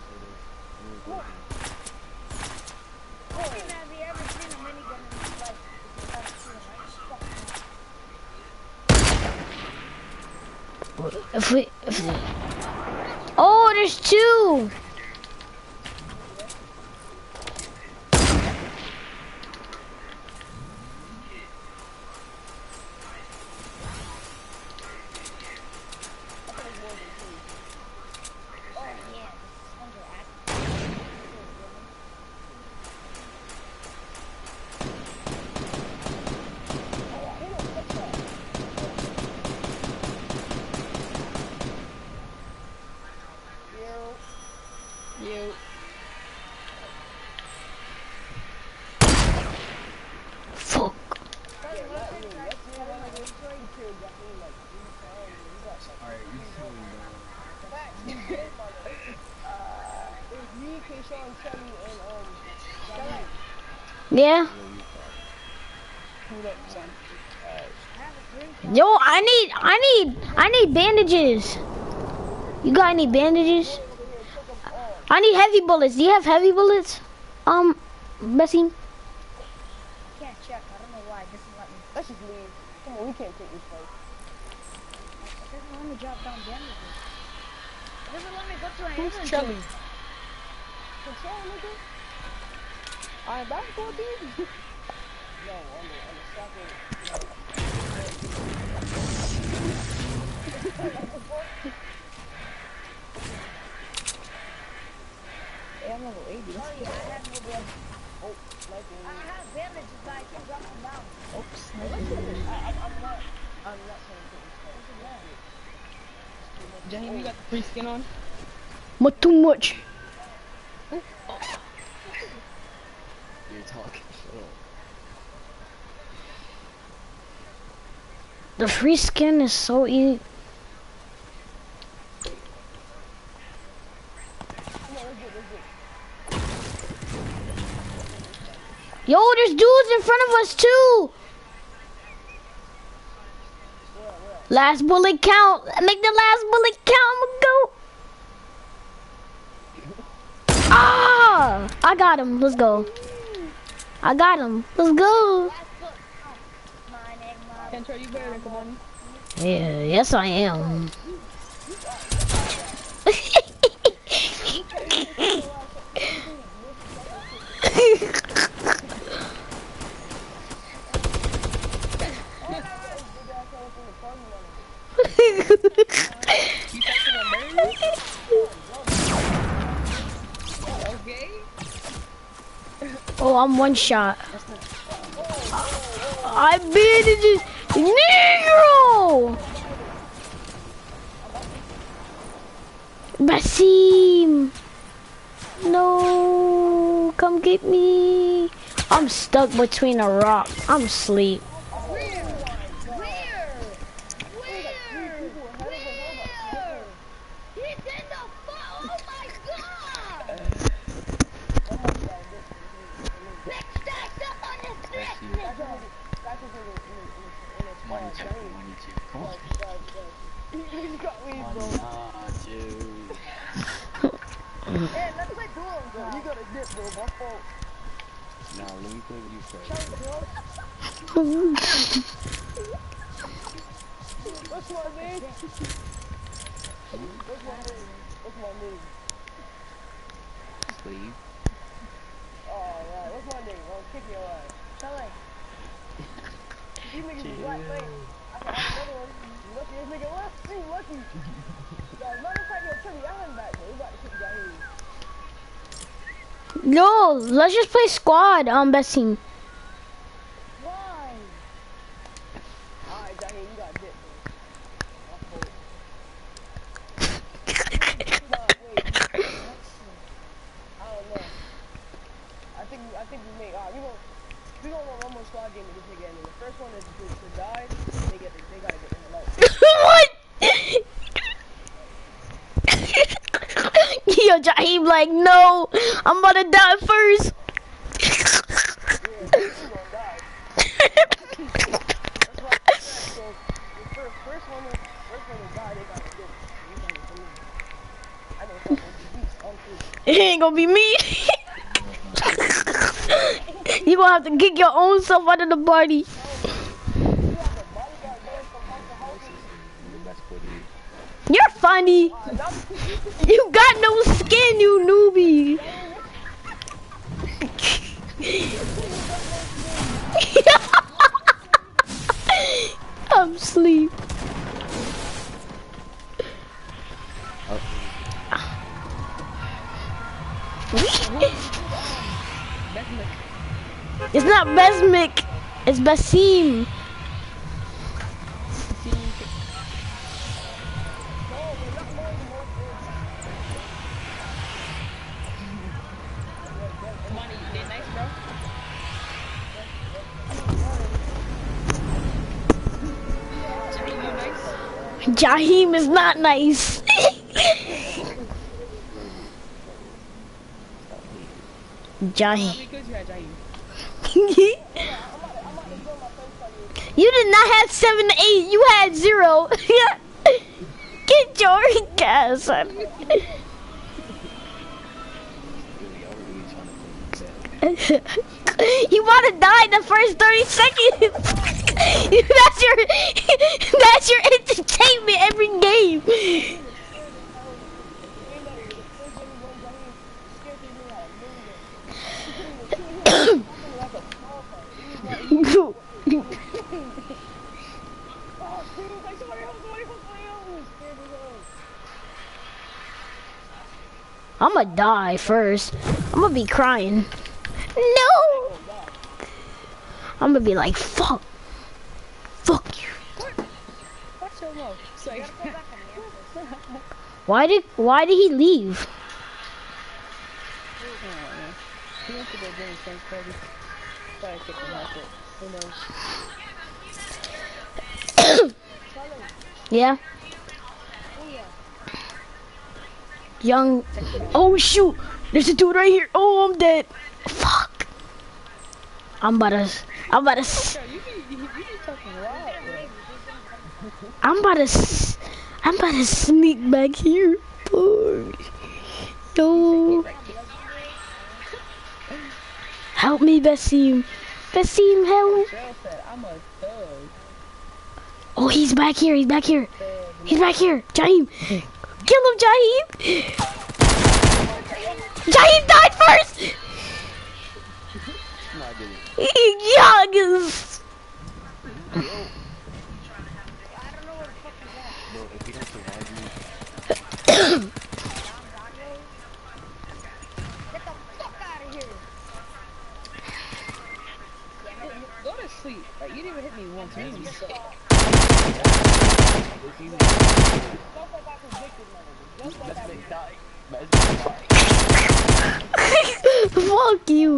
I don't think have you ever seen a minigun in his life. If you haven't seen him, If we, if we, oh, there's two. You. Fuck. Yeah. Yo, I need, I need, I need bandages. You got any bandages? I need heavy bullets. Do you have heavy bullets? Um, Bessie? can't check. I don't know why. It doesn't let me. Let's just leave. Come on, we can't take this fight. It doesn't let me drop down bandages. It doesn't let me go to my Who's inventory. Shelly? Control, nigga. Alright, back for it, dude. No, on the, on the second. Yeah, I'm level eighty. Oh yeah, I have no bandages. Oh, sniping. I have bandages, but I can't drop them down. Oh, sniping. I, I'm, I'm not, I'm not trying to take this fight. Jenny, you got the free skin on? But too much. You're talking shit. The free skin is so easy. Yo, there's dudes in front of us too. Last bullet count. Make the last bullet count. I'ma go. Ah! I got him. Let's go. I got him. Let's go. Kentra, you better than Kamani. Yeah, yes I am. Oh, I'm one shot. I bandaged Negro! Basim! No, come get me. I'm stuck between a rock. I'm asleep. Where? Where? Where? Where? He's in the fu- Oh my god! Next Somebody check the money too. Come on. You got me, bro. Nah, dude. Hey, let's play duos, bro. You got a dip, bro. My fault. Nah, let me play with you first. What's my name? What's my name? What's my name? Sleeve. Alright, what's my name? I'll kick your ass. Charlie. You niggas is black, wait. I got another one. You lucky this nigga left? You lucky. Guys, matter of fact, yo, Trimmy, I am back, bro. We about to kick Jaheem. No, let's just play squad, um, best team. Why? Alright, Jaheem, you got dip, bro. My fault. Nah, wait. I don't know. I think I think we make. Alright, we gonna we gonna run one more squad game with this nigga, and then the first one is to, to die. They get they gotta get the hell out. What? Yo, Jaheim like, no, I'm about to die first. Yeah, you gonna die. That's why I said, so the first first one is first one to die. They gotta get. You gotta get them. I know it's not gonna be beast. I'm too. It ain't gonna be me. You gonna have to kick your own self out of the party. You're funny. You got no skin, you newbie. I'm asleep. It's not Besmic, it's Basim. Jaheim is not nice. Jaheim. You did not have seven to eight. You had zero. Get your gas. You want to die in the first thirty seconds. That's your that's your entertainment every game. I'm gonna die first. I'm gonna be crying. No! I'm gonna be like, fuck. Fuck you. Why did why did he leave? He wants to go drink some credit. Try to kick him out there. Who knows? Yeah. Young. Oh shoot! There's a dude right here. Oh, I'm dead. Fuck. I'm about to. I'm about to. I'm about to. I'm about to sneak back here. Oh, no. Help me, Basim. Basim, help. Oh, he's back here. He's back here. He's back here. Jaheim. Kill him, Jaheim. Jaheim died first. Youngest. Go to sleep. Like, you didn't even hit me once. You didn't suck. Fuck you.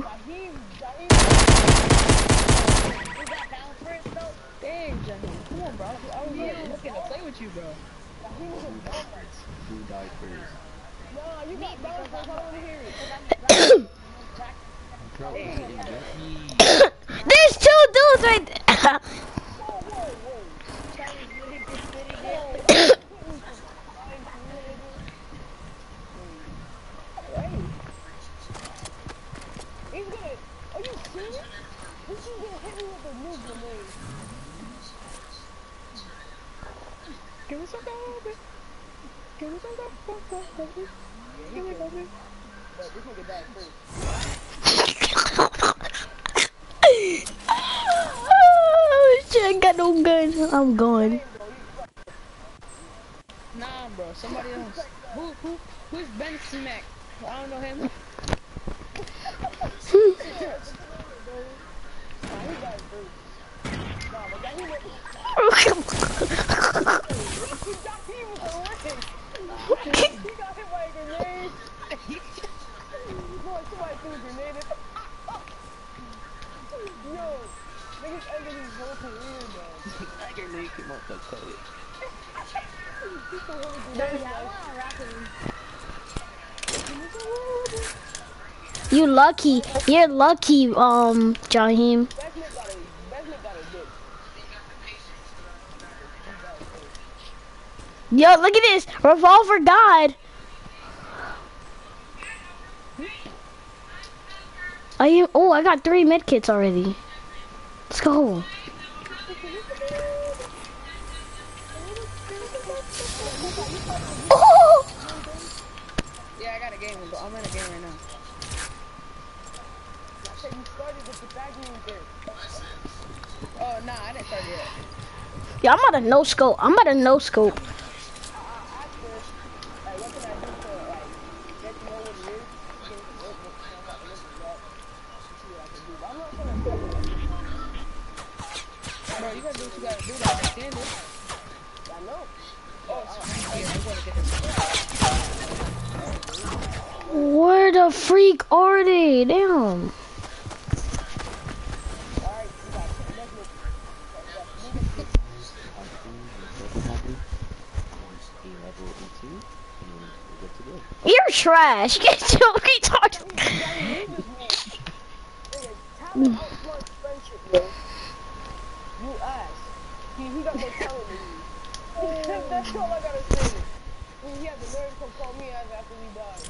Dang, Jaheim. Come on, bro. I was like, looking to play with you, bro. Who died first? No, you got down first. I don't want to hear it. Bro, hey, get me. There's two dudes right there. Whoa, whoa, whoa. He's gonna. Are you serious? This is gonna hit me with a new grenade. Give me some baby. Give me some baby. Give me some baby. But this nigga died first. Oh shit, I got no gun. I'm going. Nah, bro, somebody else. Who, who, who's Ben Smack? I don't know him. He got hit by a grenade. Boy, somebody threw a grenade at Yo, niggas ended his whole career, man. That grenade came out the toilet. You lucky. You're lucky, um, Jaheim. Yo, look at this. Revolver God. I am, oh, I got three med kits already. Let's go. Oh! Yeah, I got a game, but I'm in a game right now. I said you started with the bag there. Oh, nah, I didn't start yet. Yeah, I'm at a no scope. I'm at a no scope. Bro, you gotta do what you gotta do to understand it. I know. Oh, yeah, I'm gonna get this. Where the freak are they? Damn. You're trash. Get your retarded. You ass. He, he got no talent in you. That's all I gotta say. I mean, he had the nerve to come call me ass after we died.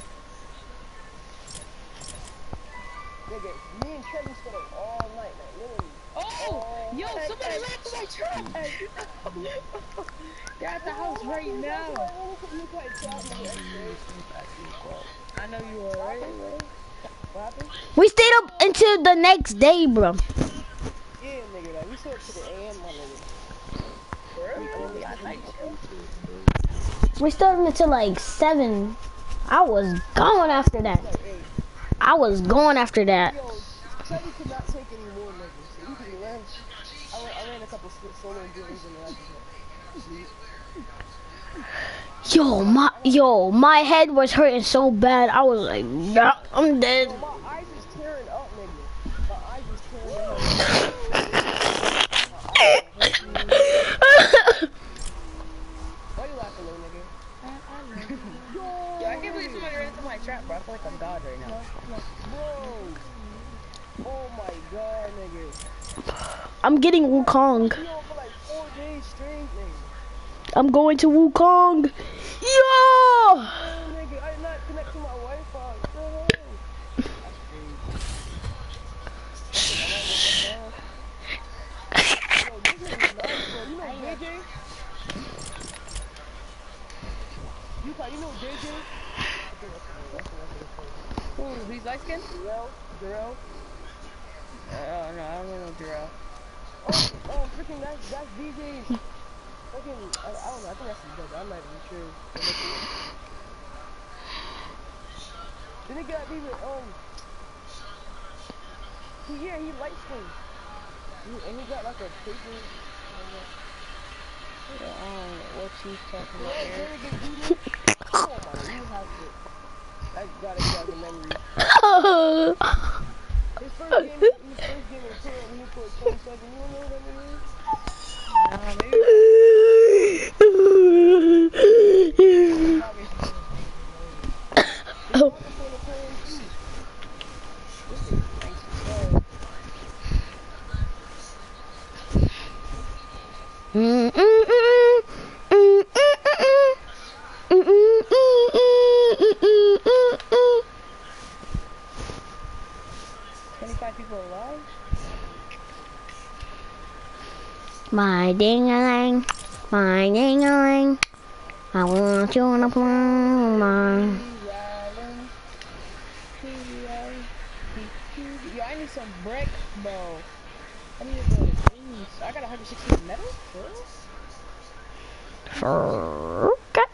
Nigga, me and Trevor stood up all night, like literally. Oh, oh yo, somebody ran to my trash. They're at the house right now. I know you were, right? What happened? We stayed up until the next day, bro. Yeah, nigga, like, we stayed up to the A M, my nigga. We stayed up until like seven. I was gone after that. I was gone after that. Yo, Trevor could not take any more niggas. So you can learn. I ran, I ran a couple solo games and I just sleep. Yo, my yo, my head was hurting so bad. I was like, nah, I'm dead. Yo, my eyes is tearing up, nigga. My eyes is tearing up. Why you laughing, little nigga? I, I Yo, Yo, I can't believe somebody ran into my trap, bro. I feel like I'm God right now. Bro. Oh my God, nigga. I'm getting Wukong. You know, for like four days straight, nigga. I'm going to Wukong. Yo! Oh, nigga, I did not connect to my Wi-Fi. No. You know J J? Who, he's light skinned? Jarrell? Jarrell? Uh, oh, no, I don't know Jarrell. Oh, oh, freaking, that's, that's D J's. Freaking, I, I don't know, I think that's his brother. I'm not even sure. Then he got even, um, he, yeah, he light skinned. He, and he got like a paper. Yeah, I don't know what she's talking about here. Oh my, you have to. I gotta get the memory. His first game, his first game was put when he put twenty-seven. You don't know what that means? Nah, maybe. Oh. Mm -mm -mm. Mm -mm -mm. Mm -mm -mm -mm -mm -mm -mm. twenty-five people alive? My ding-a-ling, my ding-a-ling. I want you on a plane. Riding, riding. Yo, I need some brick, bro. I need to go to things. I got one hundred sixteen metal? For real? Okay.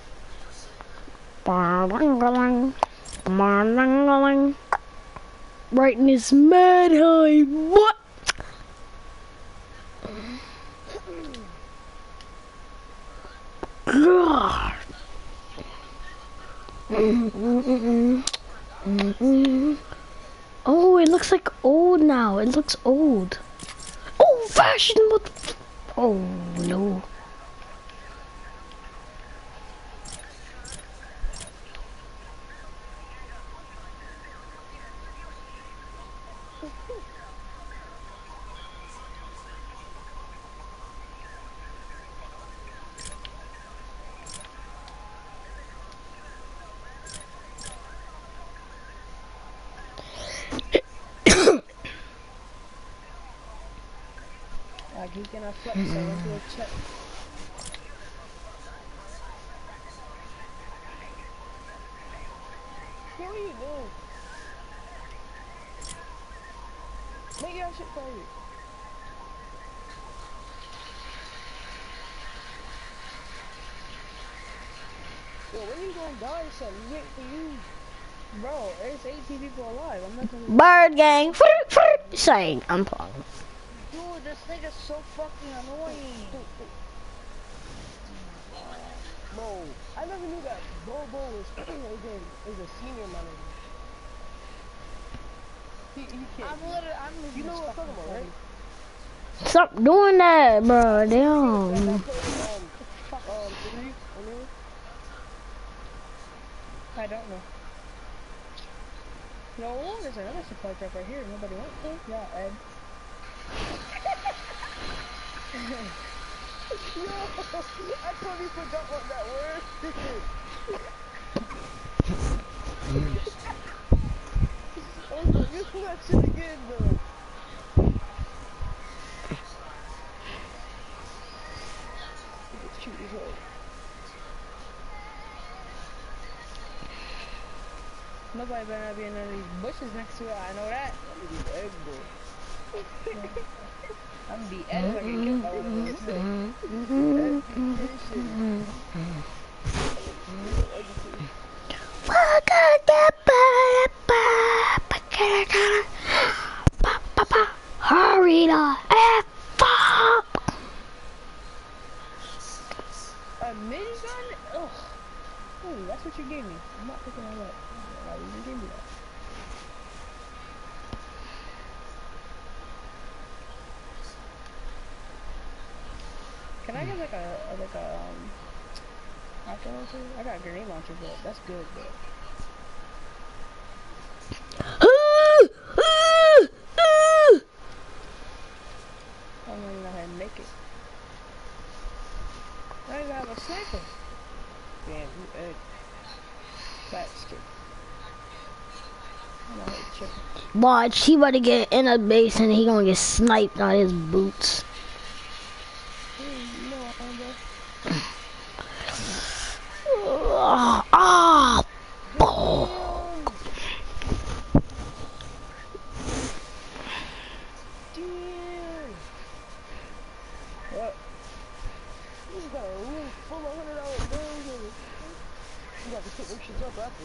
Ba-ding-a-ling, ba-ding-a-ling. Brightness mad high. What? God. Mm-mm-mm. Mm-mm. Oh, it looks like old now. It looks old. Old fashioned. What? Oh no. Like, he cannot flex, so I went to a check. What are you doing? Make your shit for you. Yo, when you gonna die or something? You wait for you. Bro, there's eighteen people alive. I'm not gonna... Bird gang. Saying I'm playing. Dude, this nigga's so fucking annoying. Bro, I never knew that Bobo was, is, a, is a senior manager. He, he can't. I'm literally, I'm literally you know what I'm talking about, right? Stop doing that, bro. Damn. Um, um, three, I don't know. No, there's another supply truck right here. Nobody wants it. Yeah, Ed. Yo, I totally forgot what that word I was like, you that shit again, though. It's cute as hell. Nobody better not be in none of these bushes next to it, I know that. I'm the egg, bro. I'm the egg, I can get by one of those hurry the F up! A minigun? Ugh. Ooh, that's what you gave me. I'm not picking that up. Why would you give me that? Can I get like a, a like a um rocket launcher? I got a grenade launcher, but that's good. But I don't even know how to make it. I don't even have a sniper. Damn, you egg. That's good. I'm gonna hit chicken. Watch, he about to get in a base and he gonna get sniped on his boots. Ah, ah, oh. Damn. What? You just got a room full of hundred dollar bills. You got to pick them shits up after.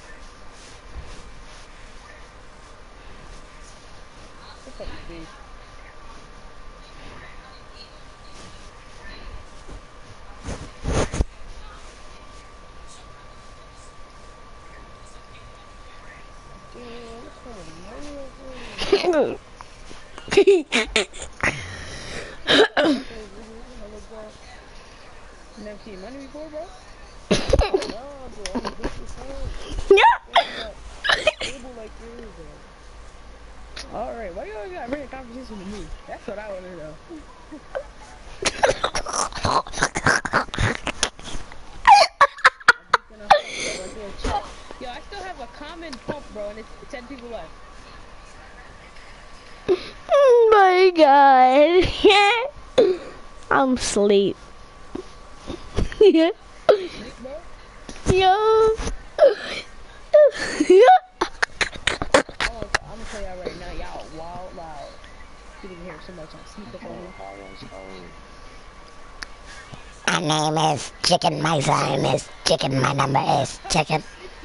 What's up, Steve? Never seen money before, bro? No, bro. Alright, why you always gotta bring a conversation with me? That's what I wanna know. Yo, I still have a common pump, bro, and it's ten people left. my god. I'm asleep. Yeah. Yo. Oh, I'm gonna tell y'all right now, y'all wild loud. You didn't hear so much on sneak up on me. My name is Chicken. My name is Chicken. My number is Chicken.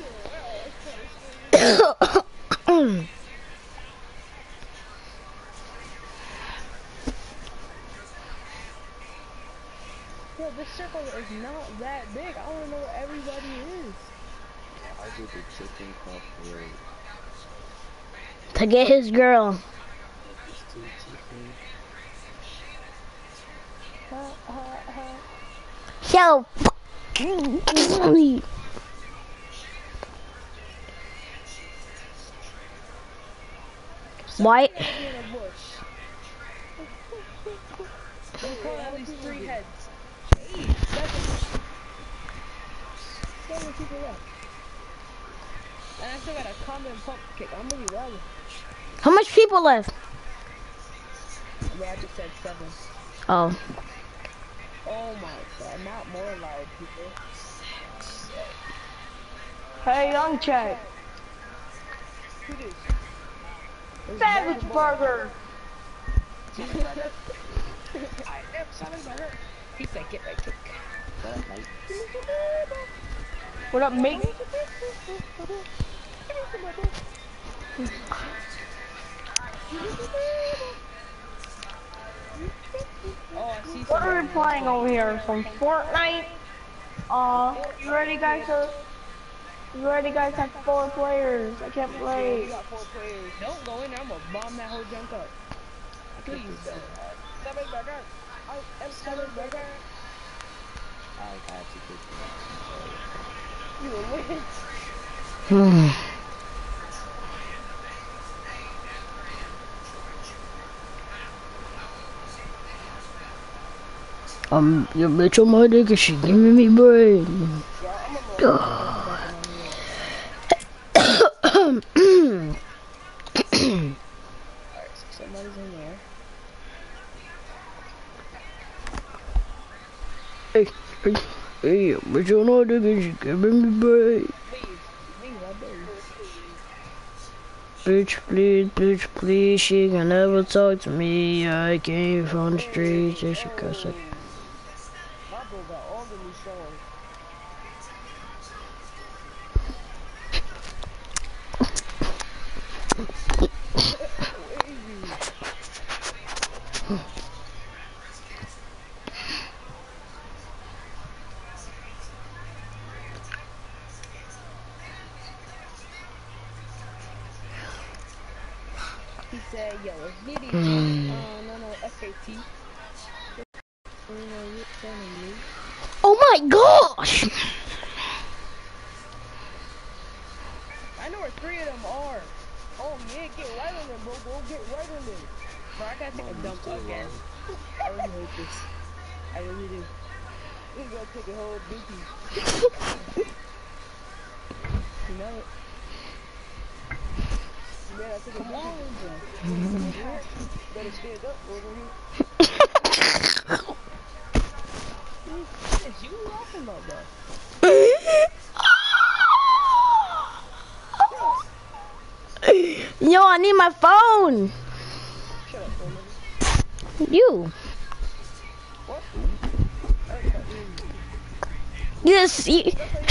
Yo, this circle is not that big. I wanna know where everybody is. I did the chicken cup parade. To get his girl. It's two chicken. Ha, ha, ha. Yo. White. In a bush. We'll call at least three heads. Eight, seven. Seven people left. And I still got a common pump kick. I'm really loud. How much people left? Yeah, I just said seven. Oh. Oh my god, not more loud people. Hey, young check. Who this? Savage Burger. I am Savage Burger. He said get right kick. What up, mate? Oh, I see What are we playing over here? Some Fortnite? Uh, you ready guys to... You ready guys have four players. I can't We play. got four players. Don't go in there, I'm gonna bomb that whole junk up. Please don't. Savage Burger. I am Savage Burger. I had to get You will win. Hmm. Um, your bitch on my dick and she giving me brain. Alright, so somebody's in there. Hey, hey, hey, your bitch on my dick and she giving me brain. Please, leave that baby. Bitch, please, bitch, please, she can never talk to me. I came from the streets and she cussing. My bro got all the new songs. He said, yo, it's D D T. Mm. Uh, no, no, F A T. You know, you're telling me. Oh my gosh! I know where three of them are. Oh yeah, get right on them, bro. Go get right on them. Bro, I gotta take a dump again. I really hate this. I really do. This is gonna take a whole dookie. You know it. Man, I took a dookie. Better stand up over here. What is you laughing about, bro? Yo, I need my phone. Shut up, bro. You. What? Yes. You.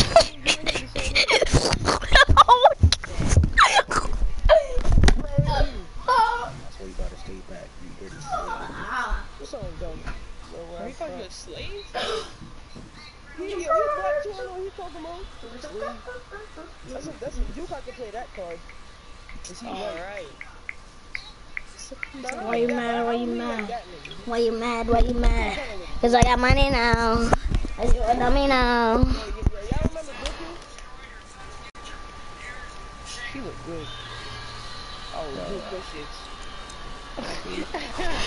That's why you gotta stay back, you dirty slave. This song dumb. Are you calling you a slave? Yeah, yeah, black too, I know what he's talking about. That's a, that's a Duke, I can play that card. Is he Alright. Why you mad? Why you mad? Why you mad? Why you mad? Cause I got money now. I you a dummy now. Y'all remember Dookie? He looked good. Oh, good shit.